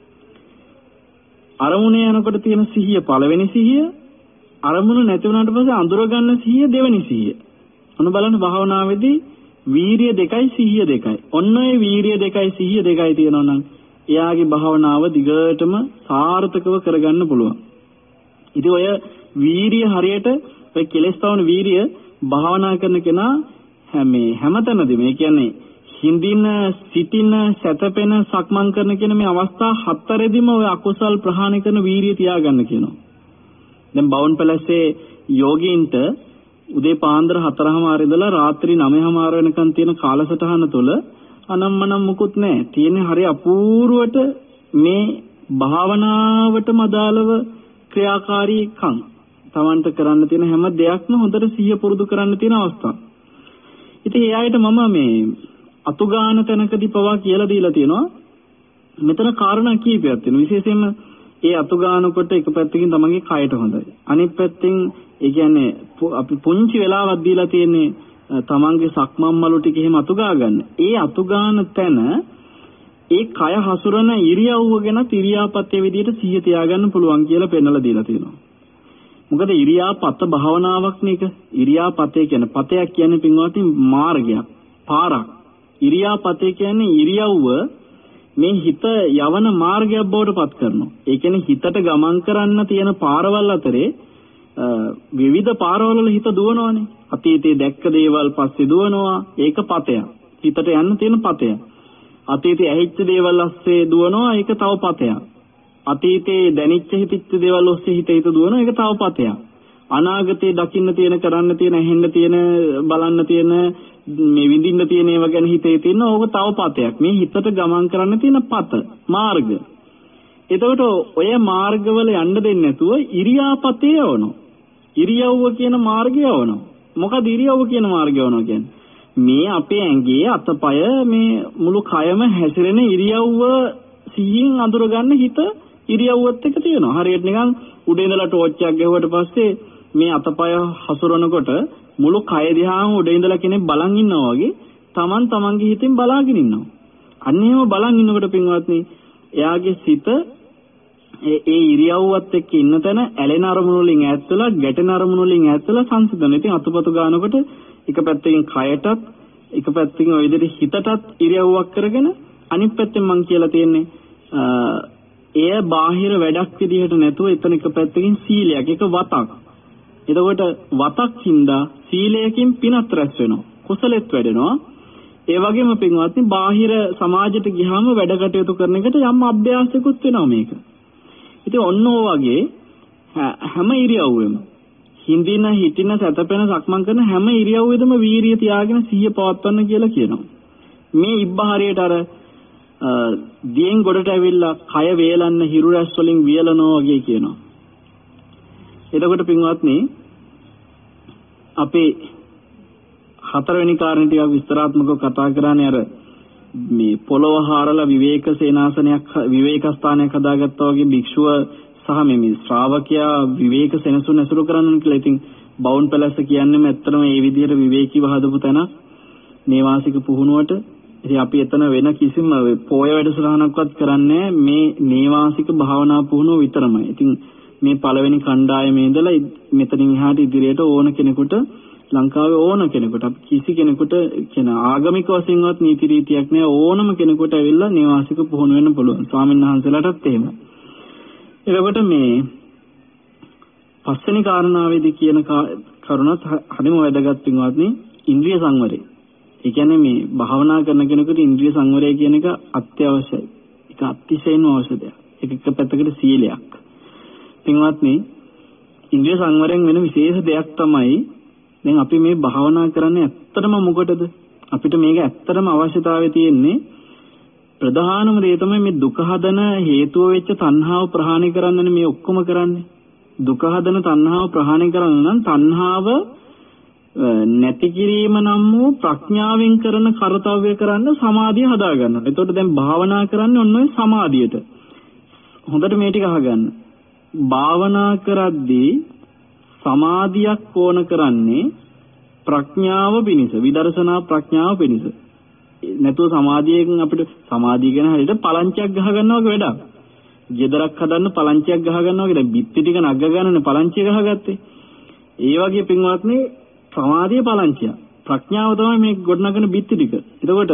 අරමුණේ යනකොට තියෙන සිහිය පළවෙනි සිහිය. අරමුණ නැති වුණාට පස්සේ අඳුර ගන්න සිහිය දෙවෙනි සිහිය. ඔන්න බලන්න භාවනාවේදී වීරිය දෙකයි සිහිය දෙකයි. ඔන්න ඔය වීරිය දෙකයි සිහිය දෙකයි තියෙනවා නම් එයාගේ භාවනාව දිගටම සාර්ථකව කරගන්න පුළුවන්. ඉතින් ඔය වීරිය හරියට ඔය කෙලස් තවන වීරිය භාවනා කරන කෙනා හැමතැනදීම ඒ කියන්නේ හිඳින සිටින සැතපෙන සක්මන් කරන කියන මේ අවස්ථා හතරෙදිම ඔය අකුසල් ප්‍රහාණය කරන වීරිය තියාගන්න කියනවා. දැන් බවුන් පැලස්සේ යෝගීන්ට උදේ පාන්දර 4:00 ඉඳලා රාත්‍රී 9:00 වෙනකන් තියෙන කාලසටහන තුළ අනම්මනම් මුකුත් නැහැ. තියෙන්නේ හරි අපූර්වට මේ භාවනාවටම අදාළව ක්‍රියාකාරීකම්. Tamanට කරන්න තියෙන හැම දෙයක්ම හොඳට සිහිය පුරුදු කරන්න තියෙන අවස්ථා. ඉතින් ඒ ආයත මම මේ අතුගාන තැනකදී පවා කියලා දීලා තියෙනවා. මෙතන කාරණා කීපයක් තියෙනවා. විශේෂයෙන්ම ඒ අතුගාන කොට එක පැත්තකින් තමන්ගේ කයට හොඳයි. අනිත් පැත්තෙන් ඒ කියන්නේ අපි පුංචි වෙලාවක් දීලා තියෙන්නේ තමන්ගේ සක්මන් මලු ටික එහෙම අතුගා ගන්න. ඒ අතුගාන තැන ඒ කය හසුරන ඉරියව්ව ගැන ඉරියාපතේ විදිහට සිහිය තියාගන්න පුළුවන් කියලා පෙන්නලා දීලා තියෙනවා. මොකද ඉරියාපත භාවනාවක් නේ එක. ඉරියාපතේ කියන්නේ පතයක් කියන්නේ පින්වත්නි මාර්ගයක්, පාරක්. ඉරියාපතේ කියන්නේ ඉරියව්ව මේ හිත යවන මාර්ගයක් බවට පත් කරනවා. ඒ කියන්නේ හිතට ගමන් කරන්න තියෙන පාරවල් අතරේ විවිධ පාරවල හිත දුවනවානේ. අතීතයේ දැක්ක දේවල් පස්සේ දුවනවා. ඒක පතයක්. හිතට යන්න තියෙන පතයක්. අතීතයේ ඇහිච්ච දේවල් ඔස්සේ දුවනවා. ඒක තව පතයක්. අතීතයේ දැනිච්ච හිතිච්ච දේවල් ඔස්සේ හිත දුවනවා. ඒක තව පතයක්. අනාගතයේ දකින්න තියෙන, කරන්න තියෙන, ඇහෙන්න තියෙන, බලන්න තියෙන, මේ විඳින්න තියෙන ඒවා ගැන හිතේ තියෙන ඕක තව පතයක්. මේ හිතට ගමන් කරන්න තියෙන පත, මාර්ග. එතකොට ඔය මාර්ගවල යන්න දෙන්නේ නැතුව ඉරියාපතේ යවනවා. ඉරියව්ව කියන මාර්ගය යවනවා. මොකද ඉරියව්ව කියන මාර්ගය යවනවා කියන්නේ? මේ අපේ ඇඟේ අතපය මේ මුළු කයම හැසිරෙන ඉරියව්ව සිහින් අඳුර ගන්න හිත ඉරියව්වත් එක තියෙනවා. හරියට නිකන් උඩ ඉඳලා ටෝච් එකක් ගැහුවට පස්සේ මේ අතපය හසුරනකොට මුළු කය දිහාම උඩ ඉඳලා කෙනෙක් බලන් ඉන්නවා වගේ තමන්ගේ හිතෙන් බලාගෙන ඉන්නවා. අන්න එහෙම බලන් ඉන්නකොට පින්වත්නි එයාගේ සිත ඒ ඉරියව්වත් එක්ක ඉන්න තැන ඇලෙන අරමුණු වලින් ඈත් වෙලා ගැටෙන අරමුණු වලින් ඈත් වෙලා සංසිඳන. ඉතින් අතුපතු ගන්නකොට එක පැත්තකින් කයටත් එක පැත්තකින් ඔය විදිහට හිතටත් ඉරියව්වක් කරගෙන අනිත් පැත්තෙන් මම කියලා තියෙන්නේ එය බාහිර වැඩක් විදිහට නැතුව එතන එක පැත්තකින් සීලයක්, එක වතක්. එතකොට වතක් හින්දා සීලයකින් පිනත් රැස් වෙනවා, කුසලෙත් වැඩෙනවා. ඒ වගේම පින්වත්නි බාහිර සමාජයට ගියාම වැඩ කටයුතු කරන එකට යම් අභ්‍යාසයකුත් වෙනවා මේක. ඉතින් ඔන්න ඔය වගේ හැම ඉරියව්වෙම හිඳින, හිටින, සැතපෙන, සක්මන් කරන හැම ඉරියව්වෙදම වීරිය තියාගෙන සිහිය පවත්වන්න කියලා කියනවා. මේ ඉබ්බ හරියට අර දියෙන් ගොඩට ඇවිල්ලා කය වේලන්න හිරු රැස් වලින් වියලනවා වගේ කියනවා. එතකොට පින්වත්නි අපේ හතරවෙනි කාරණේ ටිකක් විස්තරාත්මකව කතා කරන්නේ අර මේ පොළොව හාරලා විවේක සේනාසනයක්, විවේක ස්ථානයක් හදාගත්තා වගේ භික්ෂුව සහ මේ ශ්‍රාවකයා විවේක සෙනසුන ඇසුරු කරන්න කියලා. ඉතින් බවුන් පැලැස්ස කියන්නේම ඇත්තටම මේ විදිහට විවේකීව හදපු තැනක් නේවාසික පුහුණුවට. ඉතින් අපි එතන වෙන කිසිම පොය වැඩසටහනක්වත් කරන්නේ මේ නේවාසික භාවනා පුහුණුව විතරමයි. ඉතින් මේ පළවෙනි කණ්ඩායමේ ඉඳලා මෙතනින් එහාට ඉදිරියට ඕන කෙනෙකුට, ලංකාවේ ඕන කෙනෙකුට, අපි කිසි කෙනෙකුට කියන ආගමික වශයෙන්වත් නීති රීතියක් නෑ, ඕනම කෙනෙකුට ඇවිල්ලා නේවාසික පුහුණු වෙන්න පුළුවන්. ස්වාමීන් වහන්සේලාටත් එහෙම. එතකොට මේ පස්වෙනි කාරණාවේදී කියන කරුණත් හරිම වැදගත් පින්වත්නි, ඉන්ද්‍රිය සංවරය. ඒ කියන්නේ මේ භාවනා කරන කෙනෙකුට ඉන්ද්‍රිය සංවරය කියන එක අත්‍යවශ්‍යයි. ඒක අතිශයින්ම අවශ්‍ය දෙයක්. ඒක එක පැත්තකට සීලයක්. පින්වත්නි, ඉන්ද්‍රිය සංවරයෙන් වෙන විශේෂ දෙයක් තමයි දැන් අපි මේ භාවනා කරන්නේ ඇත්තටම මොකටද? අපිට මේක ඇත්තටම අවශ්‍යතාවය තියෙන්නේ ප්‍රධානම දේ තමයි මේ දුක හදන හේතුව වෙච්ච තණ්හාව ප්‍රහාණය කරන්නනේ මේ ඔක්කොම කරන්නේ. දුක හදන තණ්හාව ප්‍රහාණය කරන්න නම් තණ්හාව නැති කිරීම නම් වූ ප්‍රඥාවෙන් කරන කාර්යය කරන්න සමාධිය හදා ගන්නවා. එතකොට දැන් භාවනා කරන්නේ ඔන්න ඔය සමාධියට. හොඳට මේ ටික අහගන්න. භාවනා කරද්දී සමාධියක් ඕන කරන්නේ ප්‍රඥාව පිණිස, විදර්ශනා ප්‍රඥාව පිණිස. නැතුව සමාධියෙන් අපිට සමාධිය ගැන හරියට පලංචියක් ගහ ගන්නවා වගේ වැඩක්. ගෙදරක් හදන්න පලංචියක් ගහ ගන්නවා වගේ දැන් බිත්ති ටික නග්ග ගන්නනේ පලංචිය ගහගත්තේ. ඒ වගේ පින්වත්නි සමාධිය පලංචිය. ප්‍රඥාව තමයි මේ ගොඩනගන බිත්ති ටික. එතකොට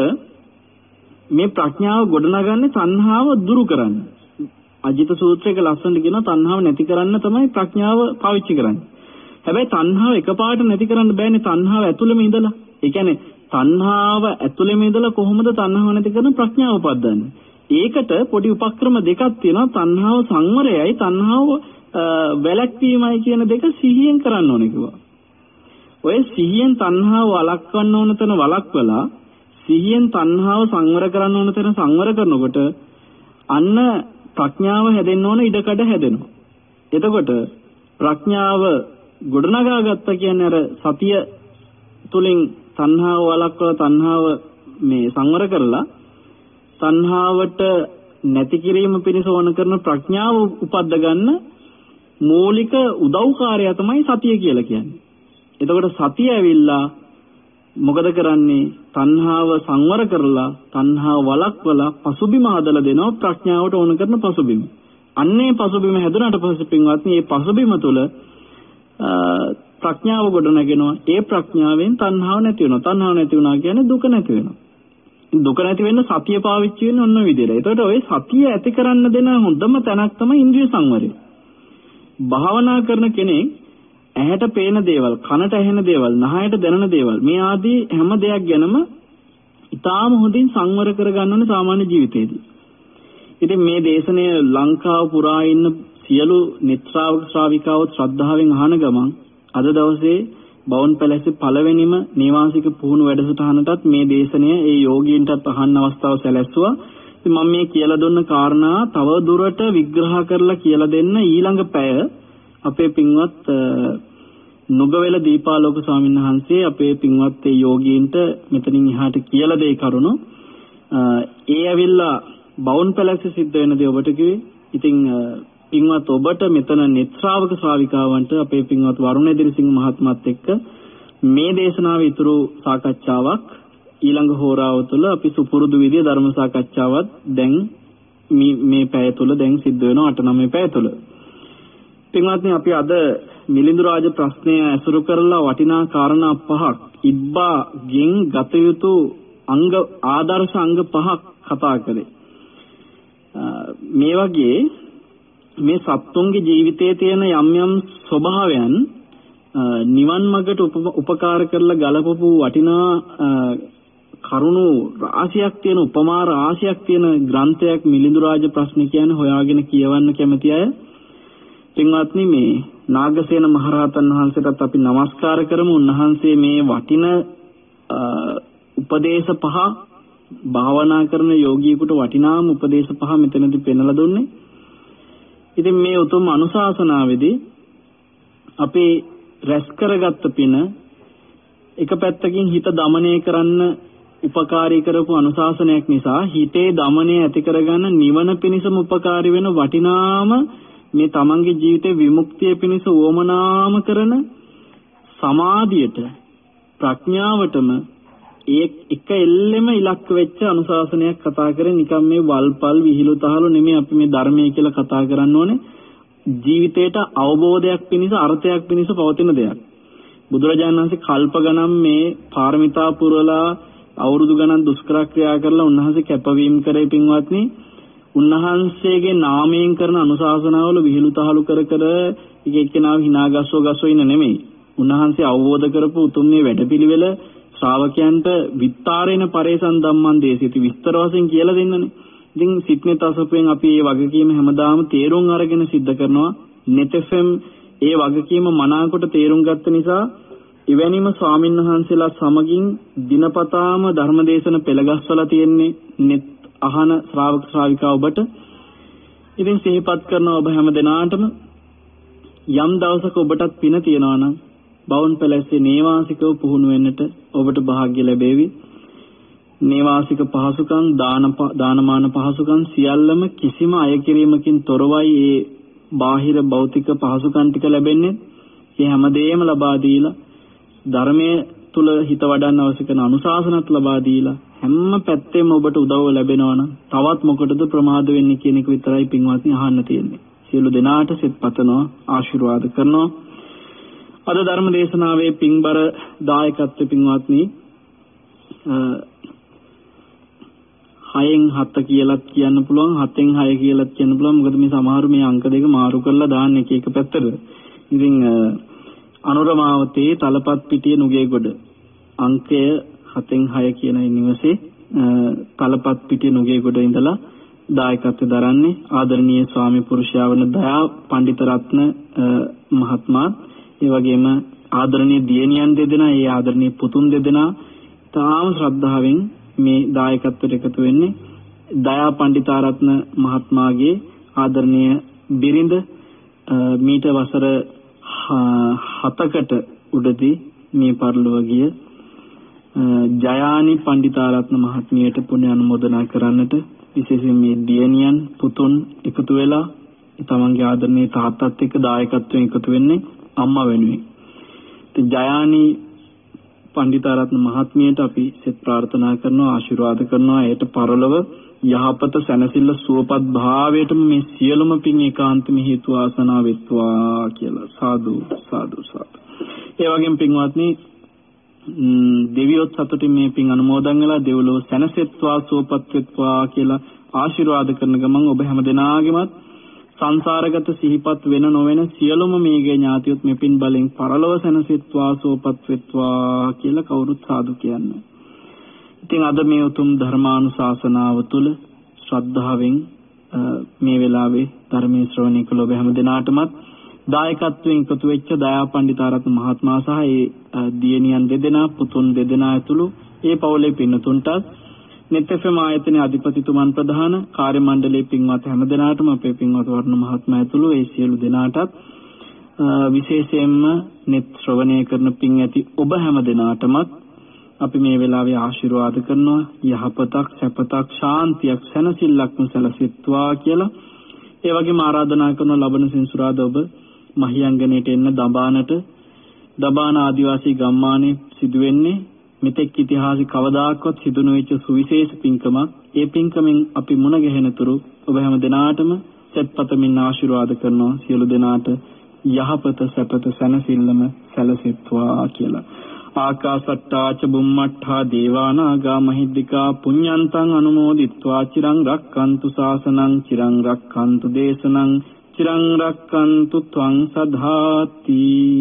මේ ප්‍රඥාව ගොඩනගන්නේ තණ්හාව දුරු කරන්න. අජිත සූත්‍රයක ලස්සනට කියනවා තණ්හාව නැති කරන්න තමයි ප්‍රඥාව පාවිච්චි කරන්නේ. හැබැයි තණ්හාව එකපාරට නැති කරන්න බෑනේ තණ්හාව ඇතුළෙම ඉඳලා. ඒ කියන්නේ තණ්හාව ඇතුළෙම ඉඳලා කොහොමද තණ්හාව නැති කරන ප්‍රඥාව උපද්දන්නේ? ඒකට පොඩි උපක්‍රම දෙකක් තියෙනවා. තණ්හාව සංවරයයි තණ්හාව වැළැක්වීමයි කියන දෙක සිහියෙන් කරන්න ඕනේ කිව්වා. ඔය සිහියෙන් තණ්හාව වළක්වන්න ඕන තැන වළක්වලා සිහියෙන් තණ්හාව සංවර කරන්න ඕන තැන සංවර කරනකොට අන්න ප්‍රඥාව හැදෙන්න ඕන ඉඩකඩ හැදෙනවා. එතකොට ප්‍රඥාව ගොඩනගා ගත්ත කියන්නේ අර සතිය තුලින් තණ්හාව වළක්වලා තණ්හාව මේ සංවර කරලා තණ්හාවට නැති කිරීම පිණිස වන කරන ප්‍රඥාව උපද්ද ගන්න මූලික උදව්කාරය තමයි සතිය කියලා කියන්නේ. එතකොට සතිය ඇවිල්ලා මොකද කරන්නේ? තණ්හාව සංවර කරලා තණ්හාව වළක්වලා පසුබිම හදලා දෙනවා ප්‍රඥාවට ඕන කරන පසුබිම. අන්නේ පසුබිම හැදුනට පස්සේ පින්වත්නි මේ පසුබිම තුළ ප්‍රඥාව ගොඩ නැගෙනවා. ඒ ප්‍රඥාවෙන් තණ්හාව නැති වෙනවා. තණ්හාව නැති වුණා කියන්නේ දුක නැති වෙනවා. දුක නැති වෙන්න සතිය පාවිච්චි වෙන්නේ ඔන්න විදිහට. ඒතකොට ඔය සතිය ඇති කරන්න දෙන හොඳම තැනක් තමයි ඉන්ද්‍රිය සංවරය. භාවනා කරන කෙනෙක් ඇහැට පේන දේවල්, කනට ඇහෙන දේවල්, නහයට දැනෙන දේවල් මේ ආදී හැම දෙයක් ගැනම ඉතාම හොඳින් සංවර කරගන්න ඕනේ සාමාන්‍ය ජීවිතේදී. ඉතින් මේ දේශනය ලංකාව පුරා ඉන්න සියලු නිත්‍රාවක ශ්‍රාවිකාවෝ ශ්‍රද්ධාවෙන් අහන ගමන් අද දවසේ බවුන් පැලැස්සේ පළවෙනිම නේවාසික පුහුණු වැඩසටහනටත් මේ දේශනය ඒ යෝගීන්ටත් අහන්න අවස්ථාව සැලැස්සුවා. ඉතින් මම මේ කියලා දුන්න කාරණා තව දුරට විග්‍රහ කරලා කියලා දෙන්න ඊළඟ පැය අපේ පින්වත් නුගවැල දීපාලෝක ස්වාමීන් වහන්සේ අපේ පින්වත් ඒ යෝගීන්ට මෙතනින් එහාට කියලා දෙයි කරුණු. ඒ ඇවිල්ලා බවුන් පැලැස්සේ සිද්ධ වෙන දේ ඔබට කිව්වේ. ඉතින් පින්වත් ඔබට මෙතන නිත්‍රාවක ශ්‍රාවිකාවන්ට අපේ පින්වත් වරුණ එදිරිසිංහ මහත්මයාත් එක්ක මේ දේශනාවේ ඉතුරු සාකච්ඡාවක් ඊළඟ හෝරාව තුළ අපි සුපුරුදු විදිය ධර්ම සාකච්ඡාවක් දැන් මේ පැය තුළ දැන් සිද්ධ වෙනවා 8-9 පැය තුළ. පින්වත්නි අපි අද මිලිඳු රාජ ප්‍රශ්නය ඇසුරු කරලා වටිනා කාරණා 5ක් ඉබ්බාගෙන් ගත යුතු ආදර්ශ අංග 5ක් කතා කළේ. මේ වගේ මේ සත්තුන්ගේ ජීවිතයේ තියෙන යම් යම් ස්වභාවයන් නිවන් මාර්ගට උපකාර කරලා ගලපපු වටිනා කරුණු රාශියක් තියෙන උපමා රාශියක් තියෙන ග්‍රන්ථයක් මිලිඳු රාජ ප්‍රශ්න කියන්නේ හොයාගෙන කියවන්න කැමති අය පින්වත්නි මේ නාගසේන මහරහතන් වහන්සේටත් අපි নমස්කාර කරමු. උන්වහන්සේ මේ වටින උපදේශ 5 භාවනා කරන යෝගියෙකුට වටිනාම උපදේශ 5 මෙතනදී පෙන්වලා දුන්නේ. ඉතින් මේ උතුම් අනුශාසනාවේදී අපි රැස් කරගත්ත පින එක පැත්තකින් හිත দমনය කරන්න උපකාරී කරපු අනුශාසනයක් නිසා හිතේ দমনය ඇති කරගන්න නිවන පිණිසම උපකාරී වෙන වටිනාම මේ තමන්ගේ ජීවිතේ විමුක්තිය පිණිස වොමනාම කරන සමාධියට ප්‍රඥාවටම එක එල්ලෙම ඉලක්ක වෙච්ච අනුශාසනයක් කතා කරේ. නිකම් මේ වල්පල් විහිළු තහළු නෙමෙයි අපි මේ ධර්මයේ කියලා කතා කරන්න ඕනේ. ජීවිතේට අවබෝධයක් පිණිස අර්ථයක් පිණිස පවතින දෙයක්. බුදුරජාණන් වහන්සේ කල්ප ගණන් මේ පාරමිතා පුරලා අවුරුදු ගණන් දුෂ්කර ක්‍රියා කරලා උන්වහන්සේ කැපවීම කරේ පින්වත්නි. උන්වහන්සේගේ නාමයෙන් කරන අනුශාසනාවල විහිළු තහළු කර එක එක්කෙනාව hina ගස්සෝ ඉන්න නෙමෙයි. උන්වහන්සේ අවබෝධ කරපු උතුම් මේ වැඩපිළිවෙල ශ්‍රාවකයන්ට විත්තරේන පරේසන් ධම්මං දේශිත විස්තර වශයෙන් කියලා දෙන්නනේ. ඉතින් සිත්නෙත් අසපෙන් අපි මේ වගකීම හැමදාම තේරුම් අරගෙන සිද්ධ කරනවා. net.fm ඒ වගකීම මනාකොට තේරුම් ගත්ත නිසා එවැනිම ස්වාමීන් වහන්සේලා සමගින් දිනපතාම ධර්මදේශන පෙළගස්වලා තියෙන්නේ net අහන ශ්‍රාවක ශ්‍රාවිකා ඔබට. ඉතින් සිහිපත් කරන ඔබ හැම දිනාටම යම් දවසක ඔබටත් පින තියනවා නම් බවුන් පැලැස්සේ නේවාසිකව පුහුණු වෙන්නට ඔබට වාසනාව ලැබේවි. නේවාසික පහසුකම් දානමාන පහසුකම් සියල්ලම කිසිම අය කිරීමකින් තොරවයි ඒ බාහිර භෞතික පහසුකම් ටික ලැබෙන්නේ. මේ හැමදේම ලබා දීලා ධර්මයේ තුල හිත වඩන්න අවශ්‍ය කරන අනුශාසනත් ලබා දීලා හැම පැත්තෙම ඔබට උදව්ව ලැබෙනවා නම් තවත් මොකටද ප්‍රමාද වෙන්නේ කියන එක විතරයි පින්වත්නි අහන්න තියෙන්නේ. සියලු දෙනාට සෙත් පතනවා ආශිර්වාද කරනවා. අද ධර්ම දේශනාවේ පින්බර දායකත්ව පින්වත්නි 6න් 7 කියලාත් කියන්න පුළුවන් 7න් 6 කියලාත් කියන්න පුළුවන්. මොකද මේ සමහරු මේ අංක දෙක මාරු කරලා දාන්න එක පැත්තට. ඉතින් අනුරමාවතේ තලපත් පිටිය නුගේගොඩ අංකය 7න් 6 කියන නිවසේ තලපත් පිටිය නුගේගොඩ ඉඳලා දායකත්වය දරන්නේ ආදරණීය ස්වාමි පුරුෂයා වන දයා පඬිතරත්න මහත්මයා. ඒ වගේම ආදරණීය දියණියන් දෙදෙනා, ඒ ආදරණීය පුතුන් දෙදෙනා තාම ශ්‍රද්ධාවෙන් මේ දායකත්වයට එකතු වෙන්නේ. දයා පඬිතරත්න මහත්මයාගේ ආදරණීය බිරිඳ මීට වසර 7කට උඩදී මේ පරිලෝක ගිය ජයානි පඬිතරත්න මහත්මියට පුණ්‍ය අනුමෝදනා කරන්නට විශේෂයෙන් මේ දියණියන් පුතුන් එකතු වෙලා තමන්ගේ ආදරණීය තාත්තත් එක්ක දායකත්වයෙන් එකතු වෙන්නේ අම්මා වෙනුවෙන්. ඉතින් ජයානි පඬිතරත්න මහත්මියට අපි සෙත් ප්‍රාර්ථනා කරනවා ආශිර්වාද කරනවා. ඒට පරලොව යහපත සැනසෙල්ල සුවපත් භාවයටම මේ සියලුම පින් ඒකාන්තම හේතු ආසනාව වෙත්වා කියලා සාදු සාදු සාදු. ඒ වගේම පින්වත්නි දෙවියොත් සතුටින් මේ පින් අනුමෝදන් වෙලා දෙව්ලොව සැනසෙත්වා සුවපත් වෙත්වා කියලා ආශිර්වාද කරන ගමන් ඔබ හැම දෙනාගේමත් සංසාරගත සිහිපත් වෙන නොවන සියලුම මේගේ ඥාතියොත් මේ පින් බලෙන් පරලොව සැනසෙත්වා සුවපත් වෙත්වා කියලා කවුරුත් සාදු කියන්නේ. ඉතින් අද මේ උතුම් ධර්මානුශාසනාව තුළ ශ්‍රද්ධාවෙන් මේ වෙලාවේ ධර්මයේ ශ්‍රවණය කළ ඔබ හැම දිනාටමත් දායකත්වයෙන් එකතු වෙච්ච දයා පඬිතරත්න මහත්මයා සහ ඒ දියණියන් දෙදෙනා පුතුන් දෙදෙනා ඇතුළු ඒ පවුලේ පින්නතුන්ටත් නෙත්ෆම් ආයතනයේ අධිපතිතුමන් ප්‍රධාන කාර්ය මණ්ඩලයේ පින්වත් හැම දිනාටම අපේ පින්වත් වර්ණ මහත්මයා ඇතුළු ඒ සියලු දෙනාටත් විශේෂයෙන්ම නෙත් ශ්‍රවණය කරන පින් ඇති ඔබ හැම දිනාටමත් අපි මේ වෙලාවේ ආශිර්වාද කරනවා යහපතක් සැපතක් ශාන්තියක් සැනසෙල්ලක්ම සැලසෙත්වා කියලා. ඒ වගේම ආරාධනා කරන ලබන සෙන්සුරාදා ඔබ මහියංගනයට එන්න දබාන ආදිවාසී ගම්මානයේ සිදුවෙන්නේ මෙතෙක් ඉතිහාසෙ කවදාකවත් සිදු නොවිච්ච සුවිශේෂ පින්කමක්. ඒ පින්කමෙන් අපි මුණ ගැහෙනතුරු ඔබ හැම දිනාටම සෙත්පතමින් ආශිර්වාද කරනවා සියලු දෙනාට යහපත සැපත සැනසෙල්ලම සැලසෙත්වා කියලා. ආකාසට්ටා ච බුම්මට්ඨා දේවානාගා මහිද්దికා පුඤ්ඤන්තං අනුමෝදිත්වා චිරං රක්칸තු ශාසනං චිරං රක්칸තු දේශනං චිරං රක්칸තු ත්වං සදාති.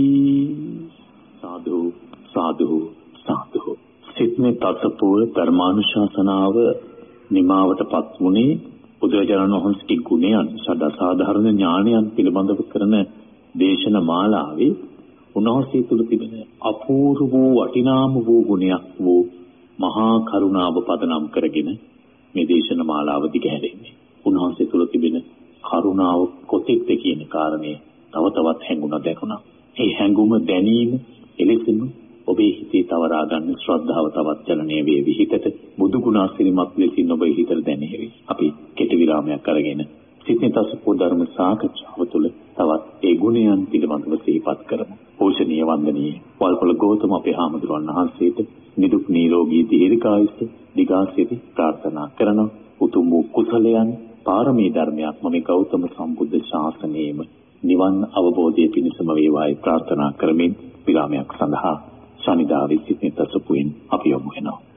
සාදු සාදු සාදු. සිත්නේ තත්පුර ධර්මානුශාසනාව නිමාවටපත් වුණේ බුදුරජාණන් වහන්සේගේ ගුණයන් සදාසාධාරණ ඥානයන් පිළිබඳව කරන දේශන මාලාවේ උන්වහන්සේ තුළ තිබෙන අපූර්ව වූ වටිනාම වූ ගුණයක් වූ මහා කරුණාව පදනම් කරගෙන මේ දේශන මාලාව දිගහැරෙන්නේ. උන්වහන්සේ තුළ තිබෙන කරුණාව කොතෙක්ද කියන කාරණේ තව තවත් හැඟුණා දැකුණා. මේ හැඟුම දැනීම එලෙසම ඔබේ හිතේ තවරා ගන්න ශ්‍රද්ධාව තවත් ජනනය වේවි. හිතට බුදු ගුණ ආශිර්වාද ලෙසින් ඔබේ හිතට දැනෙවි. අපි කෙටි විරාමයක් අරගෙන සිතේ තසපෝ ධර්ම සාකච්ඡාව තුළ තවත් ඒ ගුණයන් පිළිබඳව සිහිපත් කරමු. පෝෂණීය වන්දනීය වල්පොළ ගෞතම අපේ හාමුදුරුවන් වහන්සේට නිදුක් නිරෝගී දීර්ඝායුෂ දිගාසිරි ප්‍රාර්ථනා කරන උතුම් වූ කුසලයන් පාරමී ධර්මයක්ම මේ ගෞතම සම්බුද්ධ ශාසනයේම නිවන් අවබෝධය පිණිසම වේවායි ප්‍රාර්ථනා කරමින් විරාමයක් සඳහා ශනිදාවේ සිතේ තසපුවෙන් අපි යොමු වෙනවා.